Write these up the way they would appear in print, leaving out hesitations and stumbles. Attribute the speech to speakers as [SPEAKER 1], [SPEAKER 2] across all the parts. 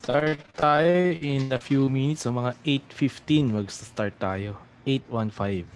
[SPEAKER 1] Start tayo in a few minutes. So mga 8:15 mag-start tayo. 8:15.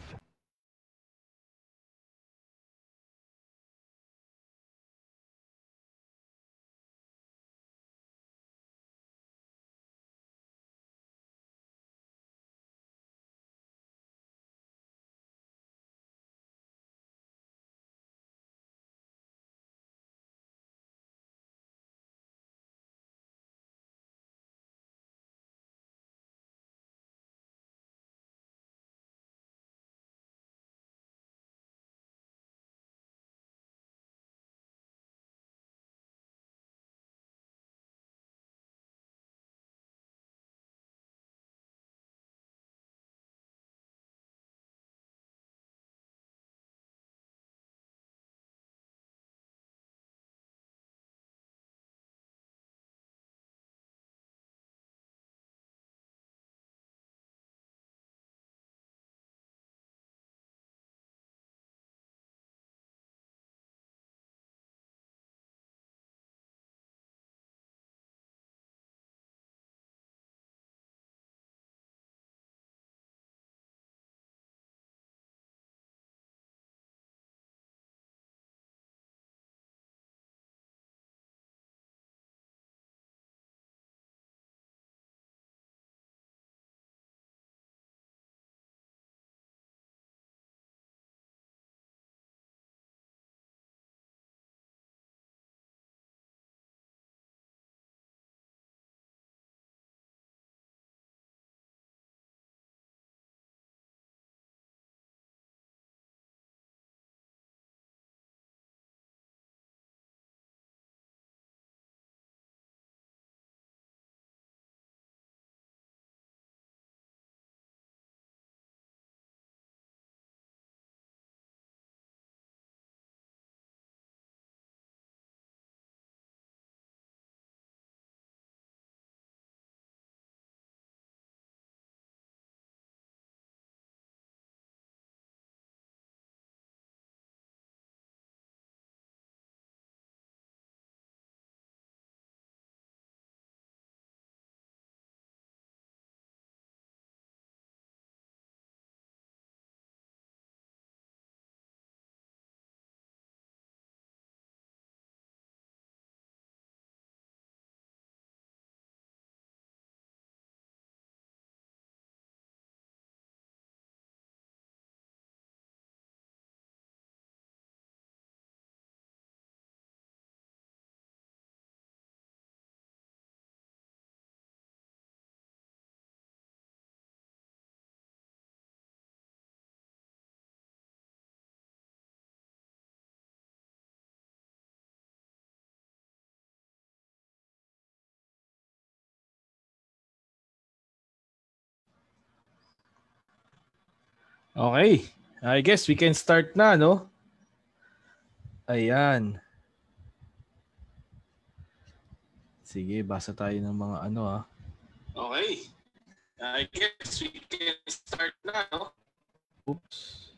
[SPEAKER 1] Okay. I guess we can start na, no? Ayan. Sige, basa tayo ng mga ano ah. Okay. I guess we can start na, no? Oops.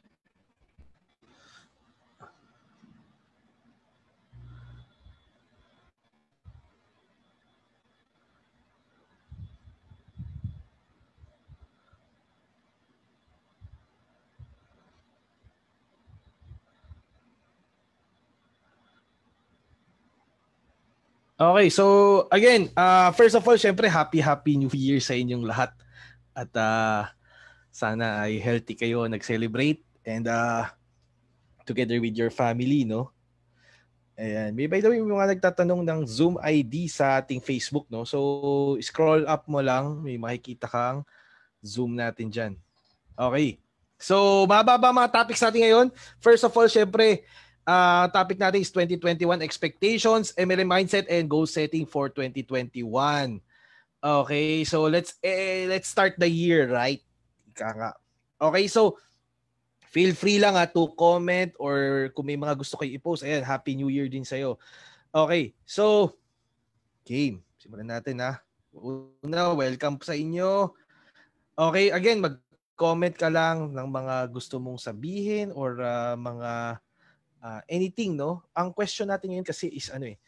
[SPEAKER 1] Okay, so again, first of all, syempre happy New Year sa inyong lahat. At sana ay healthy kayo, nag-celebrate and together with your family, no? Ayan. By the way, may mga nagtatanong ng Zoom ID sa ating Facebook, no? So, scroll up mo lang, may makikita kang Zoom natin dyan. Okay. So, mababa mga topics natin ngayon. First of all, syempre, topic natin is 2021 expectations, MLM mindset, and goal setting for 2021. Okay, so let's start the year, right? Ika nga. Okay, so feel free lang to comment or kung may mga gusto kayo i-post. Ayan, Happy New Year din sa'yo. Okay, so game. Simulan natin ha. Una, welcome sa inyo. Okay, again, mag-comment ka lang ng mga gusto mong sabihin or mga anything, no? Ang question natin ngayon kasi is ano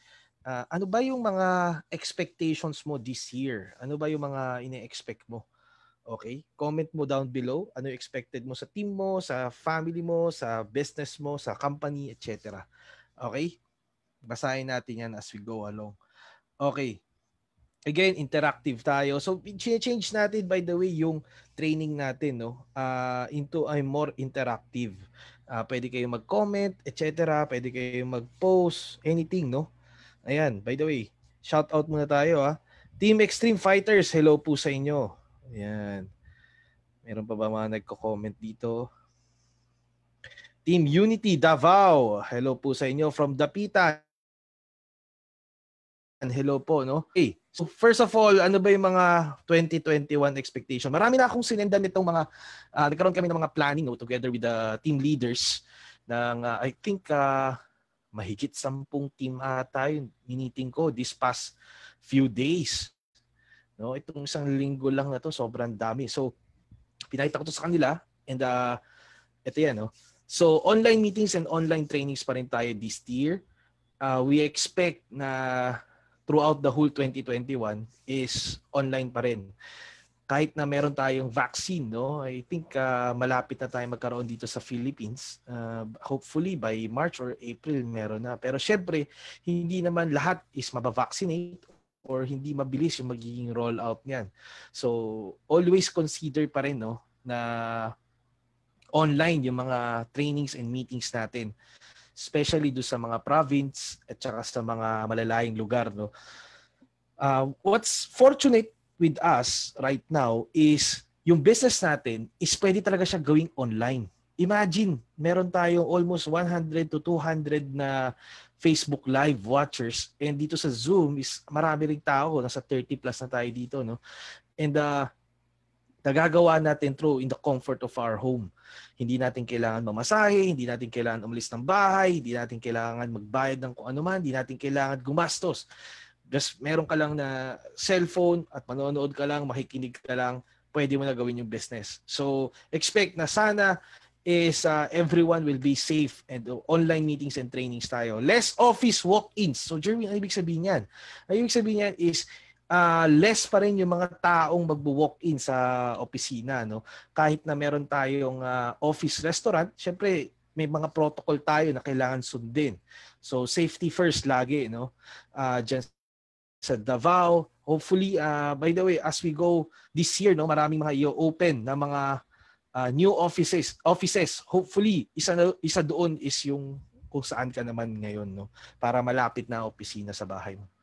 [SPEAKER 1] ano ba yung mga expectations mo this year? Ano ba yung mga ine-expect mo? Okay? Comment mo down below. Ano yung expected mo sa team mo, sa family mo, sa business mo, sa company, etc. Okay? Basahin natin yan as we go along. Okay. Again, interactive tayo. So, change natin, by the way, yung training natin, no? Into a more interactive. Pwede kayo mag-comment, etc. Pwede kayo mag-post, anything, no? Ayan, by the way, shout out muna tayo, ha. Team Extreme Fighters, hello po sa inyo. Ayan. Meron pa ba mga nagko-comment dito? Team Unity Davao, hello po sa inyo from Dapitan. Hello po, no? Okay. So first of all, ano ba yung mga 2021 expectation? Marami na akong sinendan nitong mga nagkaroon kami ng mga planning, no, together with the team leaders ng I think mahigit 10 team ata yung meeting ko this past few days. No, itong isang linggo lang na to, sobrang dami. So pinakita ko to sa kanila and ito yan, no. So online meetings and online trainings pa rin tayo this year. We expect na throughout the whole 2021 is online pa rin. Kahit na meron tayong vaccine, no? I think malapit na tayo magkaroon dito sa Philippines. Hopefully by March or April meron na. Pero syempre, hindi naman lahat is mabavaccinate or hindi mabilis yung magiging rollout niyan. So, always consider pa rin, no, na online yung mga trainings and meetings natin, especially do sa mga province at saka sa mga malalayong lugar, no. What's fortunate with us right now is yung business natin is pwede talaga siya gawing online. Imagine, meron tayong almost 100 to 200 na Facebook Live watchers, and dito sa Zoom is marami ring tao, nasa 30 plus na tayo dito, no. And nagagawa natin through in the comfort of our home. Hindi natin kailangan mamasahe, hindi natin kailangan umalis ng bahay, hindi natin kailangan magbayad ng kung ano man, hindi natin kailangan gumastos. Just meron ka lang na cellphone at manonood ka lang, makikinig ka lang, pwede mo na gawin yung business. So, expect na sana is everyone will be safe and online meetings and trainings tayo. Less office walk-ins. So, Jeremy, ano ibig sabihin yan? Ang ibig sabihin yan is less pa rin yung mga taong magbo-walk-in sa opisina, no? Kahit na meron tayong office restaurant, syempre may mga protocol tayo na kailangan sundin. So, safety first lagi, no? Dyan sa Davao. Hopefully, by the way, as we go this year, no, maraming mga i-open na mga new offices. Hopefully, isa doon is yung kung saan ka naman ngayon, no, para malapit na opisina sa bahay mo.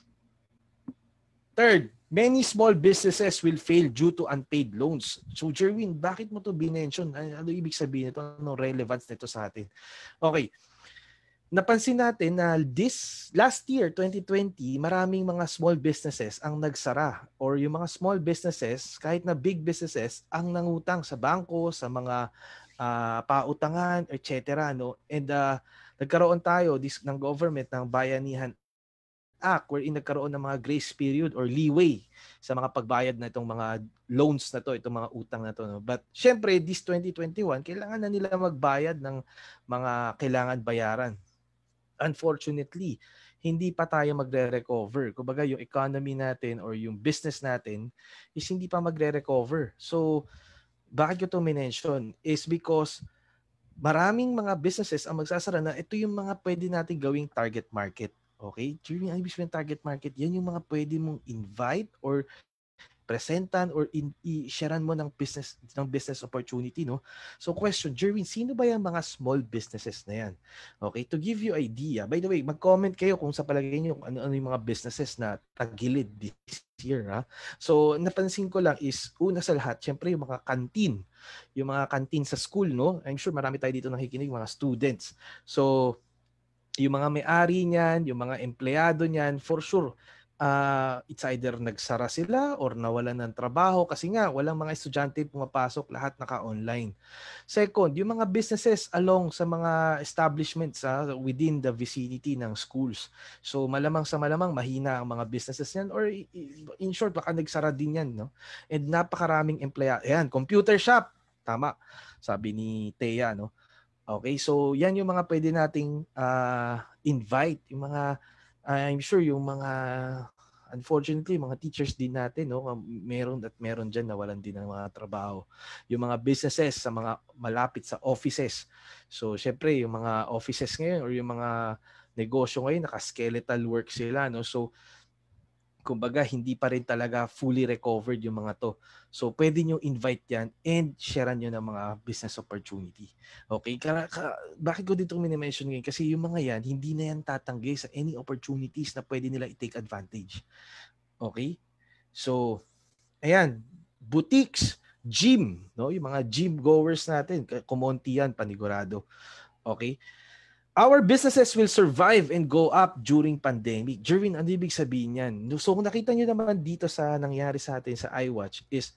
[SPEAKER 1] Third, many small businesses will fail due to unpaid loans. So, Jerwin, bakit mo to binention? Ano ibig sabihin nito? Anong relevance nito sa atin? Okay. Napansin natin na this last year, 2020, maraming mga small businesses ang nagsara, or yung mga small businesses, kahit na big businesses, ang nangutang sa bangko, sa mga pautangan, etc. No? And nagkaroon tayo ng government ng Bayanihan Act wherein nagkaroon ng mga grace period or leeway sa mga pagbayad na itong mga loans na to, itong mga utang na to, no? But syempre, this 2021, kailangan na nila magbayad ng mga kailangan bayaran. Unfortunately, hindi pa tayo magre-recover. Kumbaga, yung economy natin or yung business natin is hindi pa magre-recover. So, bakit ko ito minention? Is because maraming mga businesses ang magsasara na ito yung mga pwede natin gawing target market. Okay? During ang ibig sabihin target market, yan yung mga pwede mong invite or presentan or i-sharean mo ng business opportunity, no? So question, Jerwin, sino ba yung mga small businesses na yan? Okay, to give you idea, by the way, mag-comment kayo kung sa palagay niyo ano yung mga businesses na tagilid this year, ha? So napansin ko lang is una sa lahat, syempre yung mga kantin, yung mga kantin sa school, no? I'm sure marami tayo dito nakikinig, mga students. So yung mga may-ari niyan, yung mga empleyado niyan, for sure, it's either nagsara sila or nawalan ng trabaho kasi nga walang mga estudyante pumapasok, lahat naka-online. Second, yung mga businesses along sa mga establishments within the vicinity ng schools. So malamang sa malamang mahina ang mga businesses niyan or in short, baka nagsara din yan, no? And napakaraming empleyado. Ayan, computer shop. Tama, sabi ni Thea, no? Okay, so yan yung mga pwede nating invite, yung mga I'm sure yung mga, unfortunately, mga teachers din natin, no, meron at meron dyan nawalan din ng mga trabaho. Yung mga businesses sa mga malapit sa offices. So, syempre, yung mga offices ngayon or yung mga negosyo ngayon, naka-skeletal work sila, no? So, kumbaga hindi pa rin talaga fully recovered yung mga to. So pwede nyo invite yan and sharean nyo ng mga business opportunity. Okay? Bakit ko dito mini-mention ngayon? Kasi yung mga yan, hindi na yan tatanggi sa any opportunities na pwede nila i-take advantage. Okay? So, ayan, boutiques, gym, no? Yung mga gym goers natin, kumonti yan, panigurado. Okay? Our businesses will survive and go up during pandemic. Jerwin, ano ibig sabihin yan? So kung nakita nyo naman dito sa nangyari sa atin sa iWatch is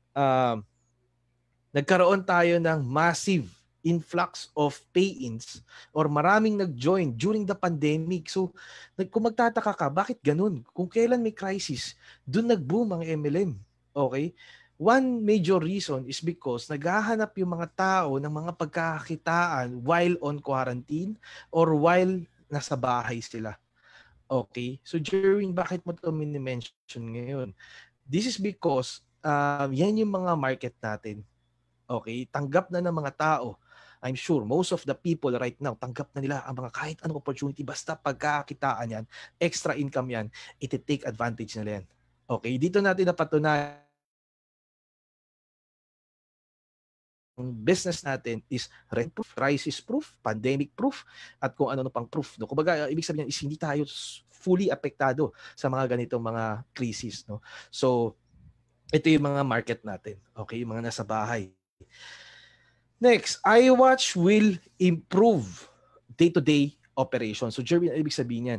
[SPEAKER 1] nagkaroon tayo ng massive influx of pay-ins or maraming nag-join during the pandemic. So kung magtataka ka, bakit ganun? Kung kailan may crisis, dun nag-boom ang MLM. Okay? One major reason is because naghahanap yung mga tao ng mga pagkakakitaan while on quarantine or while nasa bahay sila. Okay? So Jerwin, bakit mo ito mini-mention ngayon? This is because yan yung mga market natin. Okay? Tanggap na ng mga tao. I'm sure most of the people right now, tanggap na nila ang mga kahit anong opportunity, basta pagkakakitaan yan, extra income yan, iti-take advantage nila yan. Okay? Dito natin napatunayan ang business natin is rent-proof, crisis-proof, pandemic-proof, at kung ano pang proof. No? Kumbaga, ibig sabihin is hindi tayo fully apektado sa mga ganitong mga crisis. No? So, ito yung mga market natin. Okay? Yung mga nasa bahay. Next, iWatch will improve day-to-day operation. So, Jeremy, ibig sabihin yan,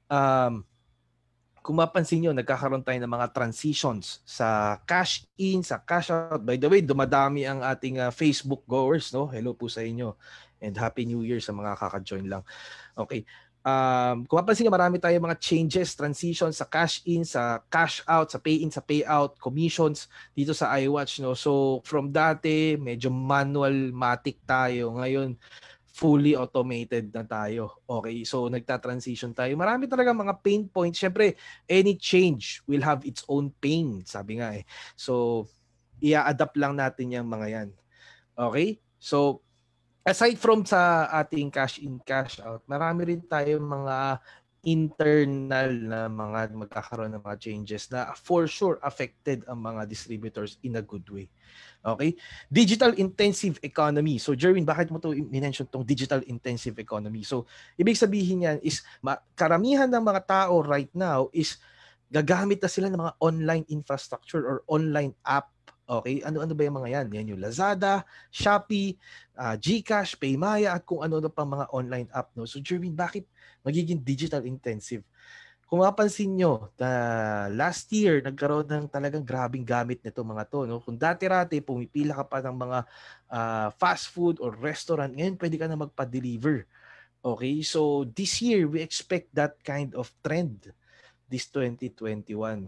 [SPEAKER 1] kung mapansin nyo, nagkakaroon tayo ng mga transitions sa cash in, sa cash out. By the way, dumadami ang ating Facebook goers. No? Hello po sa inyo. And Happy New Year sa mga kaka-join lang. Okay. Kung mapansin nyo, marami tayong mga changes, transitions sa cash in, sa cash out, sa pay in, sa payout, commissions dito sa iWatch. No? So from dati, medyo manual-matic tayo. Ngayon, fully automated na tayo. Okay, so nagta-transition tayo. Marami talaga mga pain points. Siyempre, any change will have its own pain, sabi nga eh. So, i-adapt lang natin yung mga yan. Okay? So, aside from sa ating cash in, cash out, marami rin tayong mga internal na mga magkakaroon ng mga changes na for sure affected ang mga distributors in a good way. Okay? Digital intensive economy. So Jerwin, bakit mo to i-mention tong digital intensive economy? So ibig sabihin yan is karamihan ng mga tao right now is gagamit na sila ng mga online infrastructure or online app. Okay? Ano-ano ba yung mga yan? Yan yung Lazada, Shopee, GCash, Paymaya at kung ano-ano pang mga online app. No? So Jerwin, bakit magiging digital intensive? Kung mapansin nyo, last year, nagkaroon ng talagang grabing gamit nito mga to. No? Kung dati-rati, pumipila ka pa ng mga fast food or restaurant, ngayon pwede ka na magpa-deliver. Okay? So, this year, we expect that kind of trend this 2021.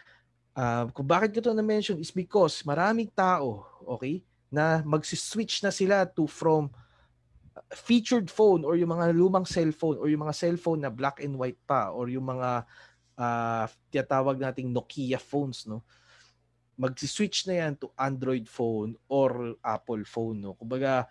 [SPEAKER 1] Kung bakit ko ito na-mention is because maraming tao, okay, na mag-switch na sila from featured phone or yung mga lumang cellphone or yung mga cellphone na black and white pa or yung mga tinatawag nating Nokia phones, no? Mag-switch na yan to Android phone or Apple phone, no? Kumbaga,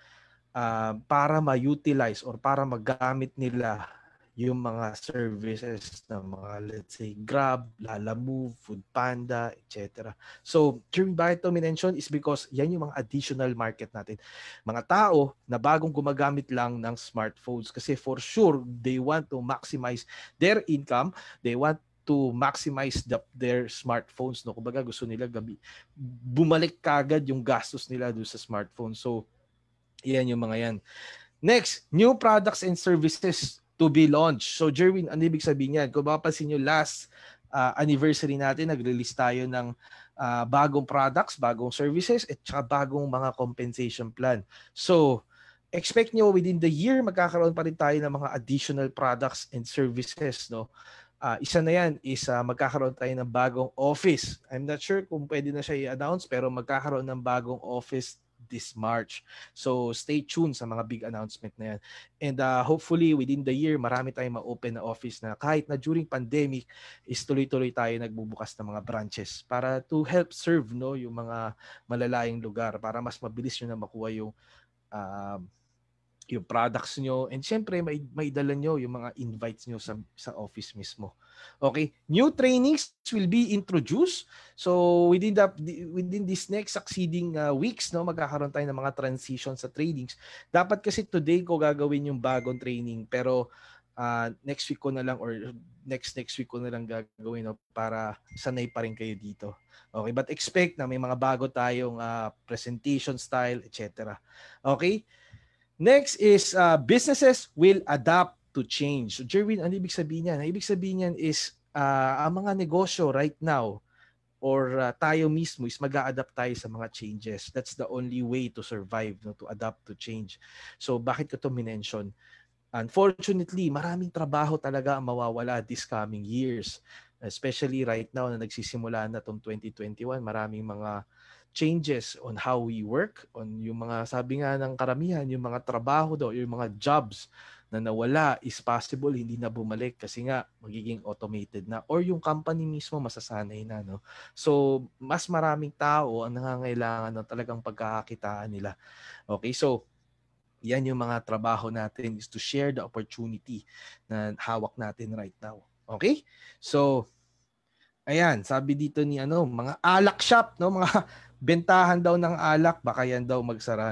[SPEAKER 1] para ma-utilize or para magamit nila yung mga services ng mga, let's say, Grab, Lalamove, Foodpanda, etc. So, during bakit ito minention is because yan yung mga additional market natin. Mga tao na bagong gumagamit lang ng smartphones kasi for sure, they want to maximize their income, they want to maximize their smartphones. No? Kumbaga gusto nila bumalik kagad yung gastos nila doon sa smartphone. So, yan yung mga yan. Next, new products and services to be launched. So Jerwin, ano ibig sabihin yan? Kung mapapansin nyo, last anniversary natin, nag-release tayo ng bagong products, bagong services, at saka bagong mga compensation plan. So, expect nyo within the year, magkakaroon pa rin tayo ng mga additional products and services. No? Isa na yan is magkakaroon tayo ng bagong office. I'm not sure kung pwede na siya i-announce, pero magkakaroon ng bagong office this March. So stay tuned sa mga big announcement na yan. And hopefully within the year, marami tayong ma-open na office na kahit na during pandemic is tuloy-tuloy tayo nagbubukas ng mga branches para to help serve yung mga malalayong lugar para mas mabilis nyo na makuha uh, yung products nyo, and syempre may dala nyo yung mga invites nyo sa office mismo. Okay, new trainings will be introduced. So within this next succeeding weeks, magkakaroon tayo ng mga transition sa trainings. Dapat kasi today ko gagawin yung bagong training, pero next week ko na lang or next week ko na lang gagawin para sanay pa rin kayo dito. Okay, but expect na may mga bago tayong presentation style, etc. Okay? Next is businesses will adapt to change. So Jerwin, ano ibig sabihin niyan? Ibig sabihin niyan is ang mga negosyo right now or tayo mismo is mag-a-adapt tayo sa mga changes. That's the only way to survive, to adapt to change. So bakit ko to minention? Unfortunately, maraming trabaho talaga ang mawawala this coming years. Especially right now na nagsisimula na tong 2021, maraming mga changes on how we work, on yung mga, sabi nga ng karamihan, yung mga trabaho daw, yung mga jobs na nawala is possible hindi na bumalik kasi nga magiging automated na or yung company mismo masasanay na, no? So, mas maraming tao ang nangangailangan ng talagang pagkakakitaan nila. Okay, so yan yung mga trabaho natin is to share the opportunity na hawak natin right now. Okay? So, ayan, sabi dito ni mga alak shop, mga bentahan daw ng alak, baka yan daw magsara,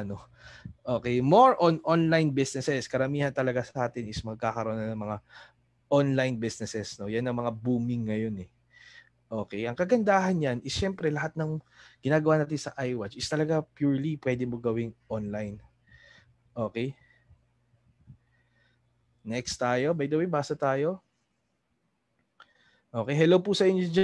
[SPEAKER 1] Okay, more on online businesses. Karamihan talaga sa atin is magkakaroon na ng mga online businesses, Yan ang mga booming ngayon eh. Okay, ang kagandahan niyan is syempre lahat ng ginagawa natin sa iWatch is talaga purely pwede mo gawing online. Okay? Next tayo. By the way, basa tayo. Okay, hello po sa inyo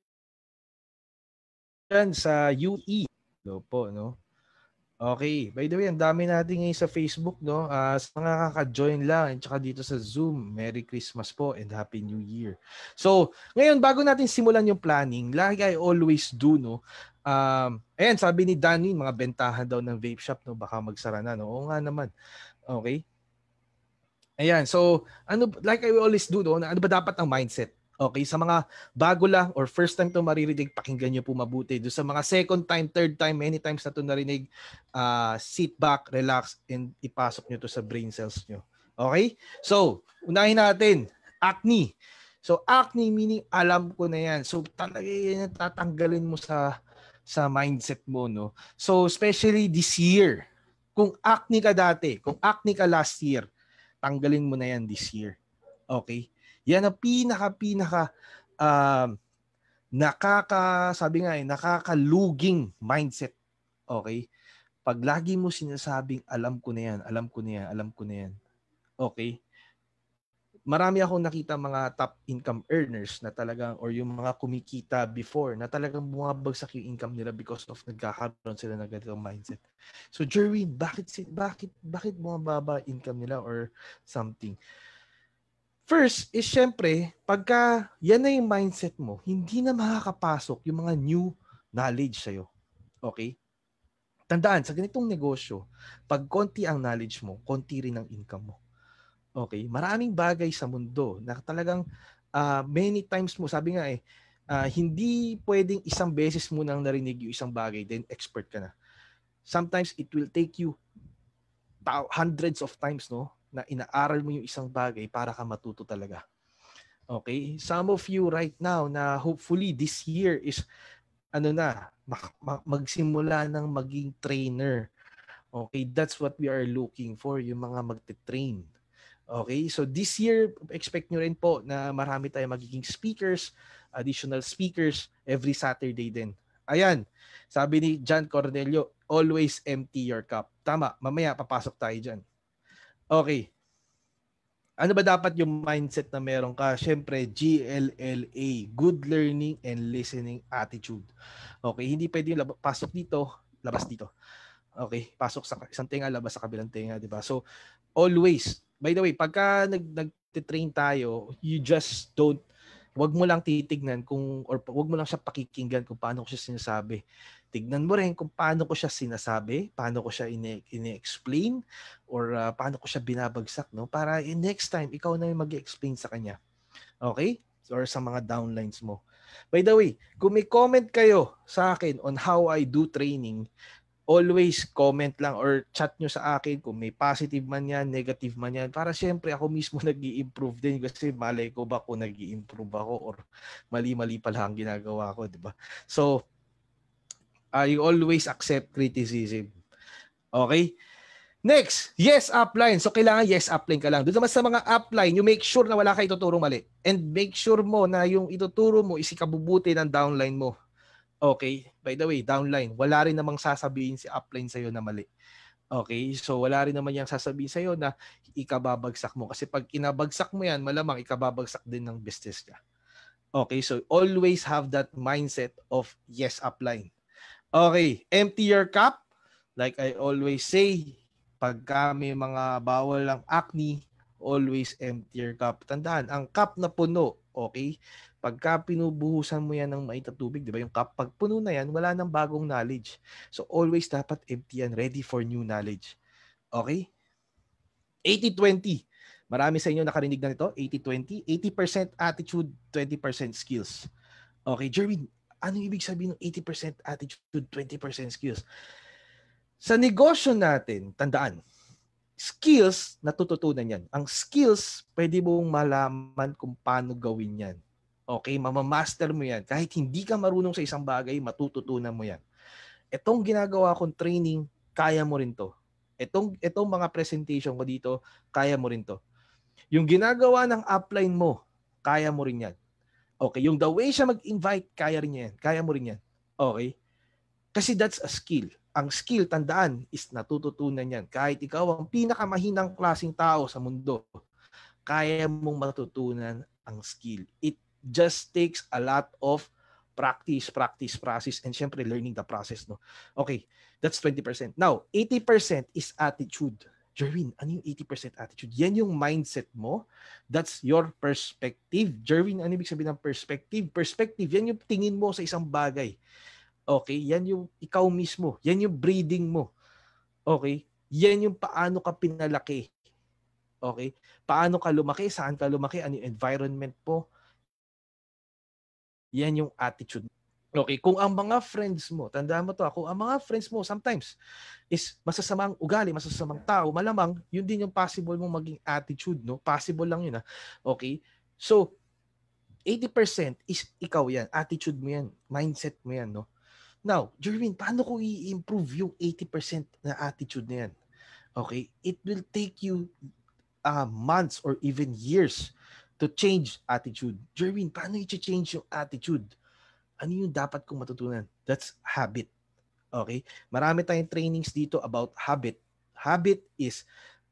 [SPEAKER 1] dyan sa UE. Hello po, Okay, by the way, ang dami natin ngayon sa Facebook, sa mga kaka-join lang at saka dito sa Zoom, Merry Christmas po and Happy New Year. So, ngayon, bago natin simulan yung planning, like I always do, ayan, sabi ni Danny, mga bentahan daw ng vape shop, baka magsara na, Oo nga naman. Okay? Ayan, so, like I always do, ano ba dapat ang mindset? Okay, sa mga bago lang or first time to maririnig, pakinggan nyo po mabuti. Doon sa mga second time, third time, many times na to narinig, sit back, relax, and ipasok nyo to sa brain cells nyo. Okay? So, unahin natin, acne. So, acne meaning alam ko na yan. So, talaga yan tatanggalin mo sa mindset mo, So, especially this year. Kung acne ka dati, kung acne ka last year, tanggalin mo na yan this year. Okay? Yan ang pinaka sabi nga nakakaluging mindset. Okay? Pag lagi mo sinasabing alam ko na yan, alam ko na yan, alam ko na yan. Okay? Marami akong nakita mga top income earners na talagang or yung mga kumikita before na talagang bumabagsak yung income nila because of nagkakaroon sila ng ganitong mindset. So Jerwin, bakit bumababa income nila or something? First is syempre, pagka yan na yung mindset mo, hindi na makakapasok yung mga new knowledge sa'yo. Okay? Tandaan, sa ganitong negosyo, pag konti ang knowledge mo, konti rin ang income mo. Okay? Maraming bagay sa mundo na talagang many times mo, sabi nga hindi pwedeng isang beses mo nang narinig yung isang bagay, then expert ka na. Sometimes it will take you hundreds of times, na inaaral mo yung isang bagay para ka matuto talaga. Okay? Some of you right now na hopefully this year is magsimula ng maging trainer. Okay? That's what we are looking for, yung mga magte-train. Okay? So this year, expect nyo rin po na marami tayong magiging speakers, additional speakers every Saturday din. Ayan, sabi ni John Cornelio, always empty your cup. Tama, mamaya papasok tayo dyan. Okay. Ano ba dapat yung mindset na meron ka? Siyempre, GLLA, Good Learning and Listening Attitude. Okay, hindi pwede yung pasok dito, labas dito. Okay, pasok sa isang tenga, labas sa kabilang tenga, di ba? So, always, by the way, pagka nag-train tayo, you just don't wag mo lang titignan kung, or wag mo lang siya pakikinggan kung paano ko siya sinasabi. Tignan mo rin kung paano ko siya sinasabi, paano ko siya ine-explain, or paano ko siya binabagsak, no? Para next time, ikaw na yung mag-explain sa kanya. Okay? Or sa mga downlines mo. By the way, kung may comment kayo sa akin on how I do training, always comment lang or chat nyo sa akin kung may positive man yan, negative man yan. Para siyempre ako mismo nag-i-improve din kasi malay ko ba kung nag-i-improve ako or mali-mali pala ang ginagawa ko, di ba? So, I always accept criticism. Okay? Next, yes upline. So kailangan yes upline ka lang. Doon naman sa mga upline, you make sure na wala ka ituturo mali. And make sure mo na yung ituturo mo is ikabubuti ng downline mo. Okay? By the way, downline, wala rin namang sasabihin si upline sa'yo na mali. Okay? So wala rin naman yung sasabihin sa'yo na ikababagsak mo. Kasi pag inabagsak mo yan, malamang ikababagsak din ng business niya. Okay? So always have that mindset of yes upline. Okay, empty your cup. Like I always say, pagka may mga bawal ng acne, always empty your cup. Tandaan, ang cup na puno, okay? Pagka pinubuhusan mo yan ng mainit na tubig, di ba? Yung cup, pag puno na yan, wala nang bagong knowledge. So always dapat empty yan, ready for new knowledge. Okay? 80-20. Marami sa inyo nakarinig na nito, 80-20. 80% attitude, 20% skills. Okay, Jerwin, ano ibig sabihin ng 80% attitude, 20% skills? Sa negosyo natin, tandaan, skills, natututunan yan. Ang skills, pwede mong malaman kung paano gawin yan. Okay, mamamaster mo yan. Kahit hindi ka marunong sa isang bagay, matututunan mo yan. Itong ginagawa kong training, kaya mo rin to. Itong mga presentation ko dito, kaya mo rin to. Yung ginagawa ng upline mo, kaya mo rin yan. Okay, yung the way siya mag-invite, kaya rin yan. Kaya mo rin yan. Okay? Kasi that's a skill. Ang skill, tandaan, is natututunan yan. Kahit ikaw ang pinakamahinang klaseng tao sa mundo, kaya mong matutunan ang skill. It just takes a lot of practice, and syempre learning the process. No? Okay, that's 20%. Now, 80% is attitude. Jerwin, ano yung 80% attitude? Yan yung mindset mo. That's your perspective. Jerwin, ano ibig sabihin ng perspective? Perspective, yan yung tingin mo sa isang bagay. Okay? Yan yung ikaw mismo. Yan yung breeding mo. Okay? Yan yung paano ka pinalaki. Okay? Paano ka lumaki? Saan ka lumaki? Ano yung environment mo? Yan yung attitude. Okay, kung ang mga friends mo, tandaan mo to, kung ang mga friends mo sometimes is masasamang ugali, masasamang tao, malamang yun din yung possible mong maging attitude, no? Possible lang yun, ha? Okay? So, 80% is ikaw yan, attitude mo yan, mindset mo yan, no? Now, Jerwin, paano ko i-improve yung 80% na attitude na yan? Okay? It will take you months or even years to change attitude. Jerwin, paano i-change yung attitude? Ano yung dapat kong matutunan? That's habit. Okay? Marami tayong trainings dito about habit. Habit is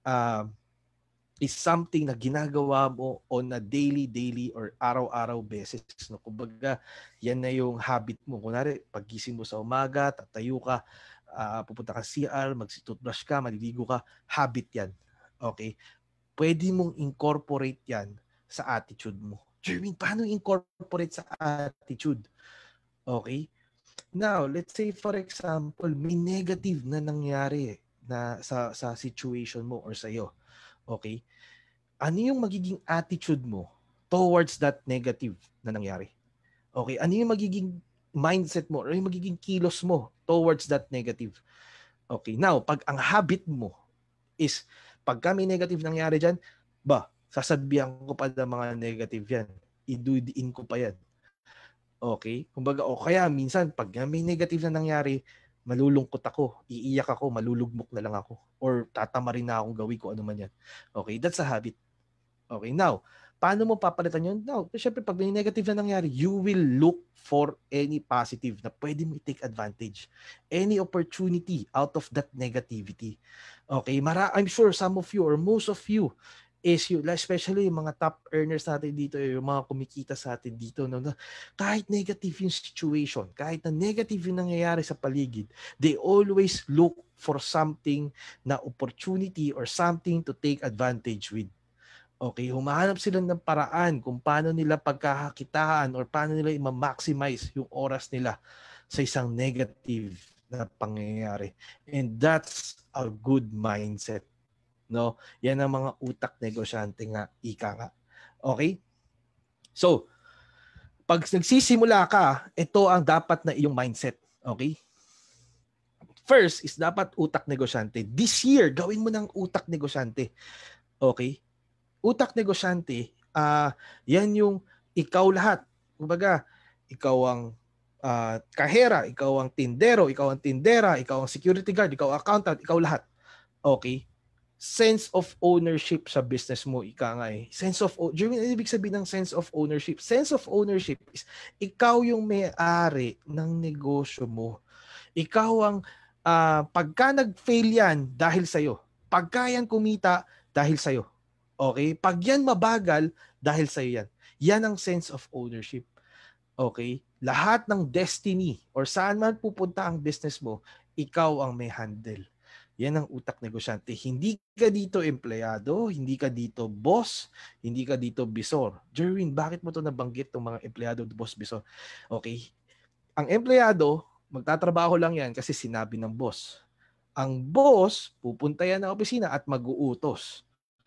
[SPEAKER 1] something na ginagawa mo on a daily or araw-araw basis. No? Kumbaga, yan na yung habit mo. Kunwari, paggising mo sa umaga, tatayo ka, pupunta ka CR, mag-toothbrush ka, maliligo ka, habit yan. Okay? Pwede mong incorporate yan sa attitude mo. Jerwin, paano incorporate sa attitude? Okay? Now, let's say for example, may negative na nangyari na sa situation mo or sa iyo. Okay? Ano yung magiging attitude mo towards that negative na nangyari? Okay? Ano yung magiging mindset mo or yung magiging kilos mo towards that negative? Okay? Now, pag ang habit mo is pagka may negative nangyari dyan, sasabihan ko pa ng mga negative yan. Idudiin ko pa yan. Okay? Kumbaga, o kaya minsan, pag may negative na nangyari, malulungkot ako, iiyak ako, malulugmok na lang ako, or tatama rin na akong gawin ko ano man yan. Okay? That's a habit. Okay? Now, paano mo papalitan yun? Now, syempre, pag may negative na nangyari, you will look for any positive na pwede mo i-take advantage. Any opportunity out of that negativity. Okay? I'm sure some of you or most of you is you, especially yung mga top earners natin dito, yung mga kumikita sa atin dito, no, kahit negative yung situation, kahit na negative yung nangyayari sa paligid, they always look for something na opportunity or something to take advantage with. Okay, humahanap sila ng paraan kung paano nila pagkakakitaan or paano nila i-maximize yung oras nila sa isang negative na pangyayari. And that's a good mindset. No? Yan ang mga utak negosyante nga, ika nga. Okay? So, pag nagsisimula ka, ito ang dapat na iyong mindset. Okay? First is dapat utak negosyante. This year, gawin mo ng utak negosyante. Okay? Utak negosyante, yan yung ikaw lahat. Kumbaga, ikaw ang kahera, ikaw ang tindero, ikaw ang tindera, ikaw ang security guard, ikaw ang accountant, ikaw lahat. Okay? Sense of ownership sa business mo, ika nga eh. Ibig sabihin ng sense of ownership? Sense of ownership is ikaw yung may-ari ng negosyo mo. Ikaw ang pagka nag-fail yan dahil sa'yo. Pagka yan kumita dahil sa'yo. Okay? Pag yan mabagal dahil sa'yo yan. Yan ang sense of ownership. Okay? Lahat ng destiny or saan man pupunta ang business mo, ikaw ang may handle. Yan ang utak negosyante. Hindi ka dito empleyado, hindi ka dito boss, hindi ka dito bisor. Jerwin, bakit mo to nabanggit ng mga empleyado, boss, bisor? Okay? Ang empleyado, magtatrabaho lang yan kasi sinabi ng boss. Ang boss, pupunta yan ng opisina at mag-uutos.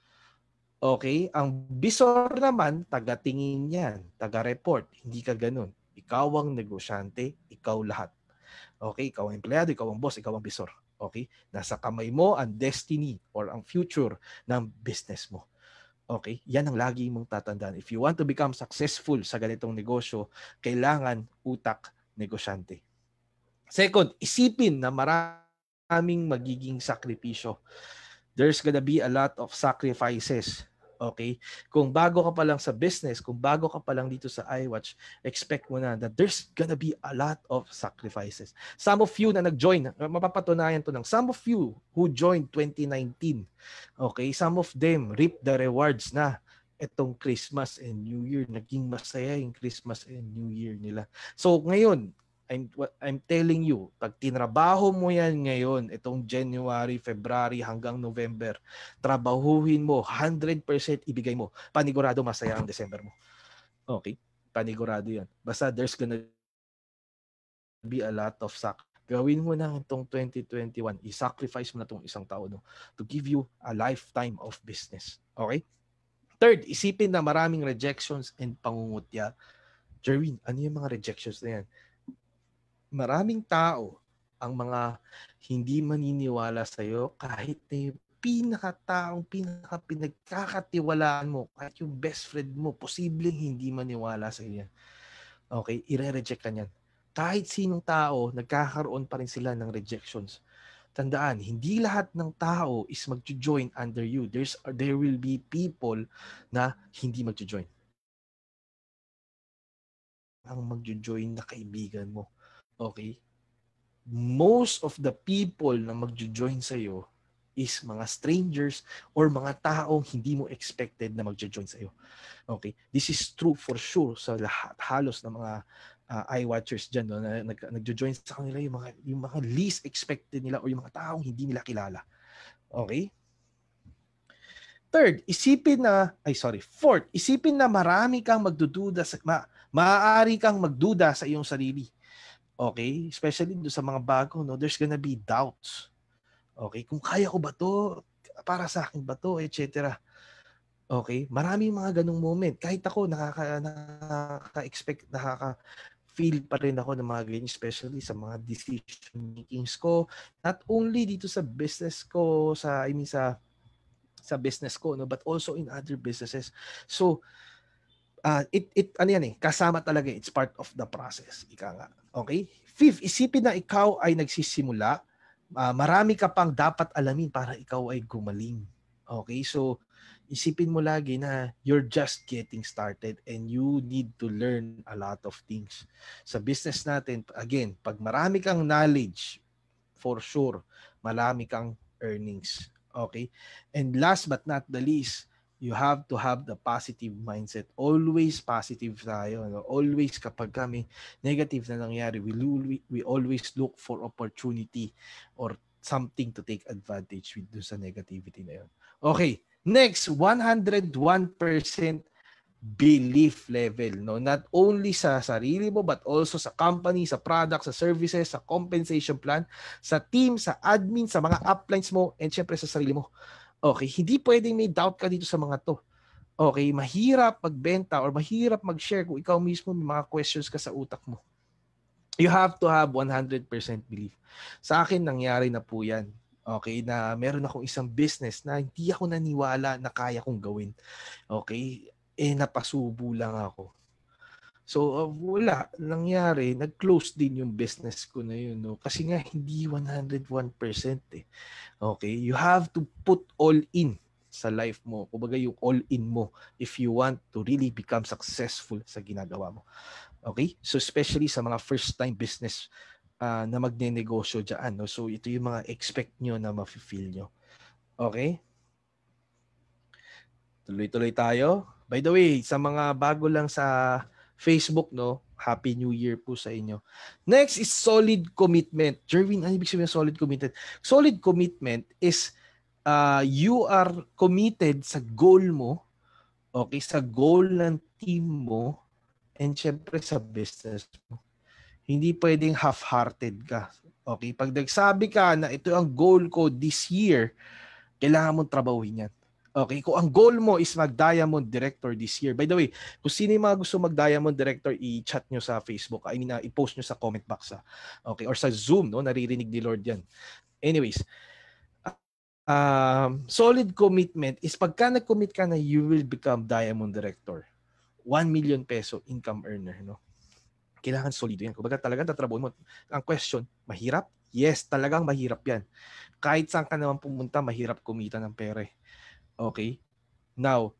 [SPEAKER 1] Okay? Ang bisor naman, taga-tingin yan, taga-report. Hindi ka ganun. Ikaw ang negosyante, ikaw lahat. Okay? Ikaw ang empleyado, ikaw ang boss, ikaw ang bisor. Okay? Nasa kamay mo ang destiny or ang future ng business mo. Okay? Yan ang lagi mong tatandaan. If you want to become successful sa ganitong negosyo, kailangan utak negosyante. Second, isipin na maraming magiging sakripisyo. There's gonna be a lot of sacrifices. Okay? Kung bago ka pa lang sa business, kung bago ka pa lang dito sa iWatch, expect mo na that there's gonna be a lot of sacrifices. Some of you na nag-join, mapapatunayan to ng some of you who joined 2019. Okay? Some of them reap the rewards na itong Christmas and New Year. Naging masaya yung Christmas and New Year nila. So ngayon, I'm telling you, pag tinrabaho mo yan ngayon, itong January, February hanggang November, trabahuhin mo, 100% ibigay mo. Panigurado masaya ang December mo. Okay? Panigurado yan. Basta there's gonna be a lot of gawin mo na itong 2021, i-sacrifice mo na itong isang taon to give you a lifetime of business. Okay? Third, isipin na maraming rejections and pangungutya. Jerwin, ano yung mga rejections na yan? Maraming tao ang mga hindi maniniwala sa iyo kahit na pinakataong pinagkakatiwalaan mo, kahit yung best friend mo, posibleng hindi maniwala sa iyo. Okay, ire-reject ka niyan. Kahit sinong tao, nagkakaroon pa rin sila ng rejections. Tandaan, hindi lahat ng tao is mag-join under you. There will be people na hindi mag-join. Ang mag-join na kaibigan mo. Okay? Most of the people na magjo-join sa iyo is mga strangers or mga taong hindi mo expected na magjo-join sa iyo. Okay? This is true for sure sa lahat, halos ng mga iWatchers dyan, no, na nagjo-join sa kanila yung mga least expected nila or yung mga taong hindi nila kilala. Okay? Fourth, isipin na marami kang magdududa maaari kang magduda sa iyong sarili. Okay? Especially do sa mga bago, no, there's gonna be doubts. Okay? Kung kaya ko ba to? Para sa akin ba to? Etc. Okay? Maraming mga ganung moment. Kahit ako, nakaka-expect, nakaka-feel pa rin ako ng mga ganyan, especially sa mga decision makings ko. Not only dito sa business ko, sa business ko, no, but also in other businesses. So, ano yan kasama talaga, it's part of the process, ika nga. Okay? Fifth, isipin na ikaw ay nagsisimula, marami ka pang dapat alamin para ikaw ay gumaling. Okay? So, isipin mo lagi na you're just getting started and you need to learn a lot of things. Sa business natin, again, pag marami kang knowledge, for sure, marami kang earnings. Okay? And last but not the least, you have to have the positive mindset. Always positive tayo. No? Always kapag kami negative na nangyari, we always look for opportunity or something to take advantage with sa negativity na yun. Okay, Next, 101% belief level, no? Not only sa sarili mo but also sa company, sa product, sa services, sa compensation plan, sa team, sa admin, sa mga uplines mo, and syempre sa sarili mo. Okay, hindi pwedeng may doubt ka dito sa mga to. Okay, mahirap magbenta or mahirap mag-share kung ikaw mismo may mga questions ka sa utak mo. You have to have 100% belief. Sa akin, nangyari na po yan. Okay, na meron akong isang business na hindi ako naniwala na kaya kong gawin. Okay, napasubo lang ako. So, wala. Nangyari, nag-close din yung business ko na yun. No? Kasi nga, hindi 101% eh. Okay, you have to put all in sa life mo. Kumbaga yung all in mo if you want to really become successful sa ginagawa mo. Okay? So especially sa mga first time business na magne-negosyo dyan. No? So ito yung mga expect nyo na ma-feel nyo. Okay? Tuloy-tuloy tayo. By the way, sa mga bago lang sa Facebook, no, Happy New Year po sa inyo. Next is solid commitment. Jerwin, ano ibig sabihin ng solid commitment? Solid commitment is you are committed sa goal mo, okay, sa goal ng team mo, and syempre sa business mo. Hindi pwedeng half-hearted ka. Okay, pag nagsabi ka na ito ang goal ko this year, kailangan mong trabahuin yan. Okay, kung ang goal mo is mag-Diamond Director this year. By the way, kung sino yung mga gusto mag-Diamond Director, i-chat nyo sa Facebook. I mean, i-post nyo sa comment box. Okay, or sa Zoom, no? Naririnig ni Lord yan. Anyways, solid commitment is pagka nag-commit ka na you will become Diamond Director. 1 million peso income earner, no? Kailangan solido yan. Kumbaga talagang tatrabuhin mo. Ang question, mahirap? Yes, talagang mahirap yan. Kahit saan ka naman pumunta, mahirap kumita ng pera. Okay? Now,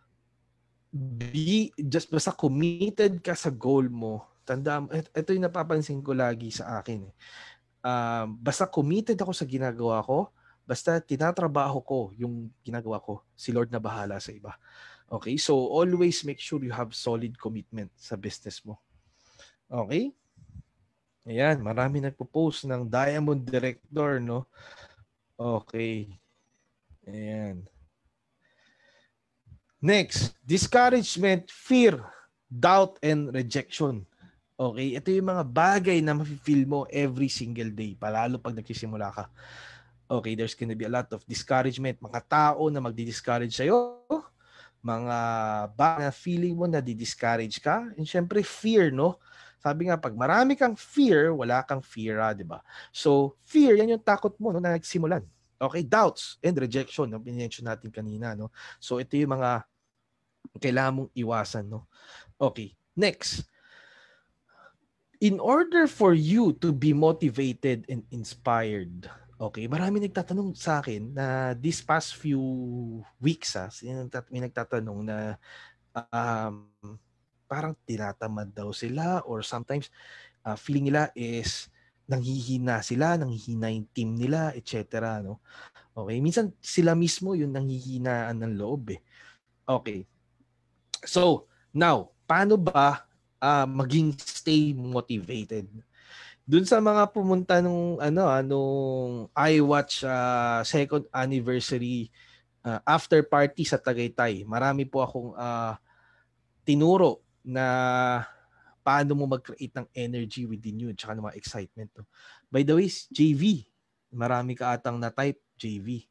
[SPEAKER 1] basta committed ka sa goal mo. Tanda, ito yung napapansin ko lagi sa akin. Basta committed ako sa ginagawa ko, basta tinatrabaho ko yung ginagawa ko, si Lord na bahala sa iba. Okay? So, always make sure you have solid commitment sa business mo. Okay? Ayan, marami nagpo-post ng Diamond Director, no? Okay. Ayan. Next, discouragement, fear, doubt, and rejection. Okay, ito yung mga bagay na mafe-feel mo every single day, palalo pag nagsisimula ka. Okay, there's gonna be a lot of discouragement, mga tao na magdi-discourage sa'yo, mga bagay na feeling mo na di-discourage ka, and syempre fear, no? Sabi nga, pag marami kang fear, wala kang fear, di ba? So, fear, yan yung takot mo no, na nagsimulan. Okay, doubts and rejection, no? Pinention natin kanina, no? So, ito yung mga kailangan mong iwasan, no? Okay, next. In order for you to be motivated and inspired, okay, marami nagtatanong sa akin na this past few weeks, may nagtatanong na parang tinatamad daw sila or sometimes feeling nila is nanghihina sila, nanghihina yung team nila, etc. No? Okay, minsan sila mismo yung nanghihinaan ng loob eh. Okay. So, now, paano ba maging stay motivated? Doon sa mga pumunta nung nung iWatch second anniversary after party sa Tagaytay, marami po akong tinuro na paano mo mag-create ng energy within you tsaka ng mga excitement. No? By the way, JV, marami ka atang na-type, JV.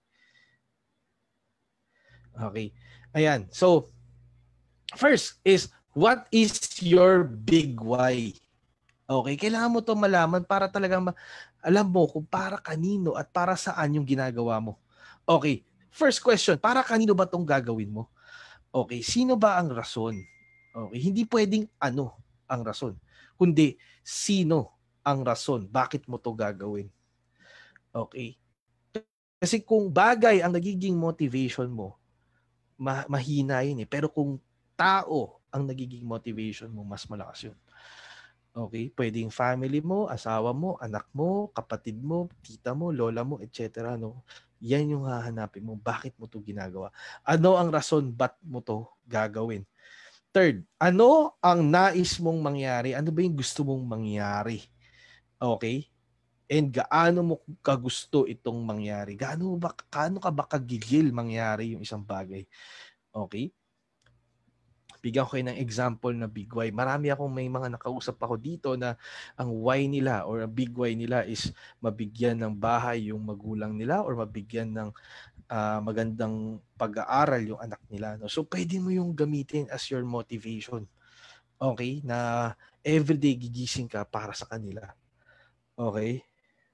[SPEAKER 1] Okay. Ayan. So, first is, what is your big why? Okay, kailangan mo 'to malaman para talagang alam mo kung para kanino at para saan yung ginagawa mo. Okay, first question, para kanino ba 'tong gagawin mo? Okay, sino ba ang rason? Okay, hindi pwedeng ano ang rason, kundi sino ang rason bakit mo 'to gagawin. Okay? Kasi kung bagay ang nagiging motivation mo, mahina yun eh. Pero kung tao ang nagiging motivation mo, mas malakas yun. Okay? Pwedeng family mo, asawa mo, anak mo, kapatid mo, tita mo, lola mo, etc. No? Yan yung hahanapin mo. Bakit mo to ginagawa? Ano ang rason ba't mo to gagawin? Third, ano ang nais mong mangyari? Ano ba yung gusto mong mangyari? Okay? and gaano mo kagusto itong mangyari. Gaano ka ba kagigil mangyari yung isang bagay? Okay? Bigyan ko kayo ng example na big why. Marami akong may mga nakausap ako dito na ang why nila or ang big why nila is mabigyan ng bahay yung magulang nila or mabigyan ng magandang pag-aaral yung anak nila. No? So pwede mo yung gamitin as your motivation. Okay? Na everyday gigising ka para sa kanila. Okay?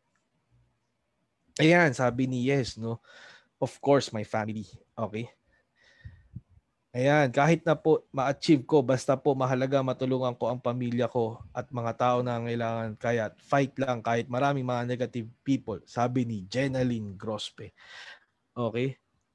[SPEAKER 1] Ayan, sabi ni Yes, no? Of course, my family. Okay? Ayan, kahit na po ma-achieve ko, basta po mahalaga matulungan ko ang pamilya ko at mga tao na kailangan. Kaya fight lang kahit maraming mga negative people. Sabi ni Jenaline Grospe. Okay?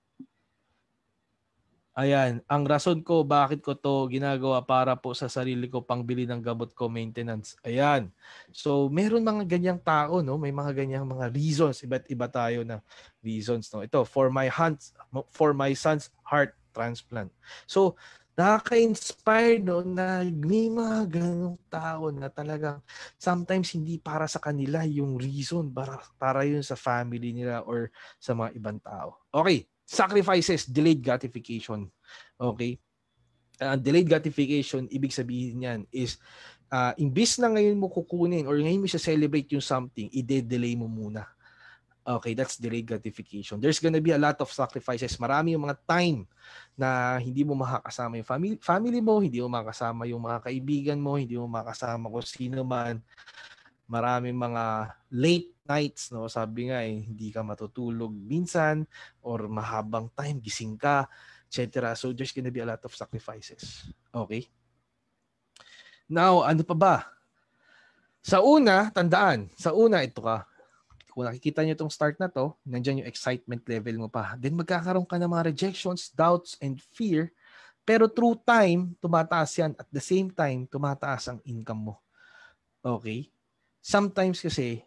[SPEAKER 1] Ayan, ang rason ko bakit ko to ginagawa para po sa sarili ko pangbili ng gamot ko, maintenance. Ayan. So, meron mga ganyang tao, no? May mga ganyang mga reasons, iba't iba tayo na reasons, no? Ito, for my son's heart transplant. So, nakaka-inspire no na may mga ganong tao na talagang sometimes hindi para sa kanila yung reason, para yun sa family nila or sa mga ibang tao. Okay. Sacrifices, delayed gratification. Okay? Delayed gratification, ibig sabihin niyan is imbis na ngayon mo kukunin or ngayon mo siya celebrate yung something, i-delay mo muna. Okay, that's delayed gratification. There's gonna be a lot of sacrifices. Marami yung mga time na hindi mo makakasama yung family mo, hindi mo makakasama yung mga kaibigan mo, hindi mo makakasama kung sino man. Maraming mga late nights, no? Sabi nga hindi ka matutulog minsan or mahabang time, gising ka, etc. So there's gonna be a lot of sacrifices. Okay? Now, ano pa ba? Sa una, tandaan, ito ka. Kung nakikita nyo itong start na to, nandiyan yung excitement level mo pa. Then magkakaroon ka ng mga rejections, doubts, and fear. Pero through time, tumataas yan. At the same time, tumataas ang income mo. Okay? Sometimes kasi,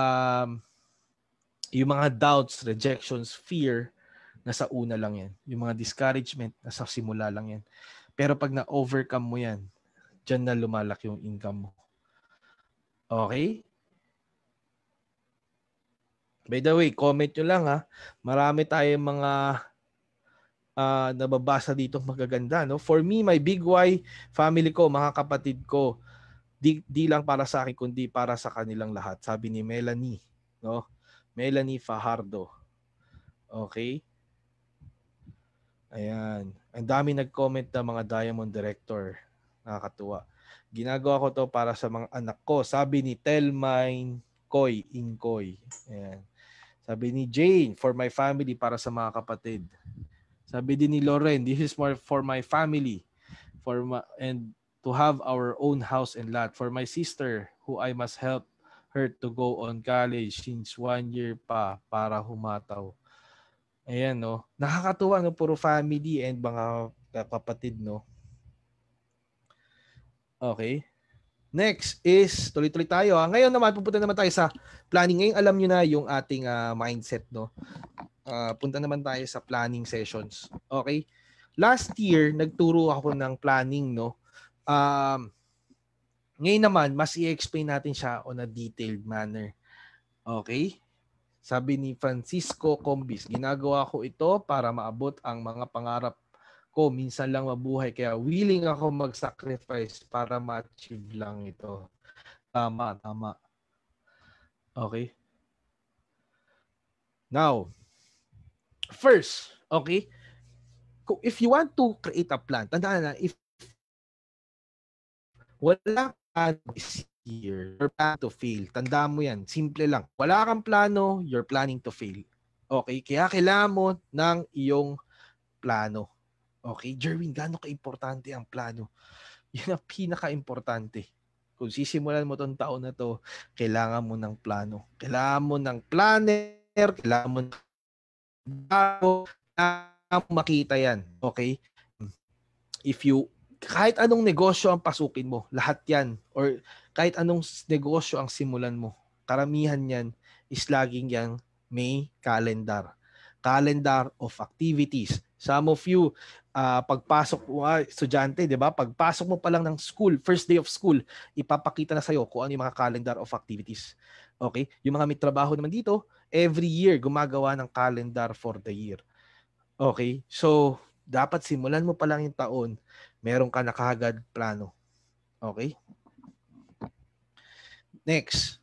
[SPEAKER 1] yung mga doubts, rejections, fear, nasa una lang yan. Yung mga discouragement, nasa simula lang yan. Pero pag na-overcome mo yan, dyan na lumalaki yung income mo. Okay? By the way, comment nyo lang ha. Marami tayong mga nababasa dito magaganda. No? For me, my big why, family ko, mga kapatid ko, di lang para sa akin, kundi para sa kanilang lahat. Sabi ni Melanie. No? Melanie Fajardo. Okay? Ayan. Ang dami nag-comment na mga Diamond Director. Nakakatuwa. Ginagawa ko to para sa mga anak ko. Sabi ni Telmine Koy Inkoy. Ayan. Sabi ni Jane, for my family, para sa mga kapatid. Sabi din ni Loren, this is more for my family, and to have our own house and lot. For my sister, who I must help her to go on college since 1 year pa para humataw. Ayan, no. Nakakatuwa, no, puro family and mga kapatid, no. Okay. Next is, tuloy-tuloy tayo. Ngayon naman, pupunta naman tayo sa planning. Ngayon, alam nyo na yung ating mindset, no. Punta naman tayo sa planning sessions. Okay. Last year, nagturo ako ng planning, no. Ngayon naman, mas i-explain natin siya on a detailed manner. Okay. Sabi ni Francisco Combis, ginagawa ko ito para maabot ang mga pangarap ko. Minsan lang mabuhay, kaya willing ako mag-sacrifice para ma-achieve lang ito. Tama. Okay. Now, first, okay, if you want to create a plan, tandaan na, if wala ka this year, you're planning to fail. Tandaan mo yan. Simple lang. Wala kang plano, you're planning to fail. Okay? Kaya kailangan mo ng iyong plano. Okay? Jerwin, gaano ka-importante ang plano? Yun ang pinaka-importante. Kung sisimulan mo tong taon na to, kailangan mo ng plano. Kailangan mo ng planner, kailangan mo ng makita yan. Okay? If you kahit anong negosyo ang pasukin mo, lahat yan, or kahit anong negosyo ang simulan mo, karamihan yan is laging yang may calendar. Calendar of activities. Some of you, pagpasok mo, estudyante, di ba? Pagpasok mo pa lang ng school, first day of school, ipapakita na sa'yo kung ano yung mga calendar of activities. Okay? Yung mga may trabaho naman dito, every year gumagawa ng calendar for the year. Okay? So, dapat simulan mo pa lang yung taon, meron ka na kaagad plano. Okay? Next.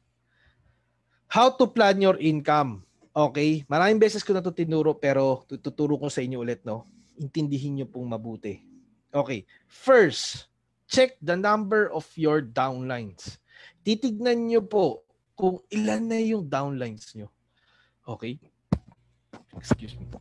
[SPEAKER 1] How to plan your income. Okay? Maraming beses ko na ito tinuro pero tuturo ko sa inyo ulit, no? Intindihin nyo pong mabuti. Okay. First, check the number of your downlines. Titignan nyo po kung ilan na yung downlines nyo. Okay? Excuse me.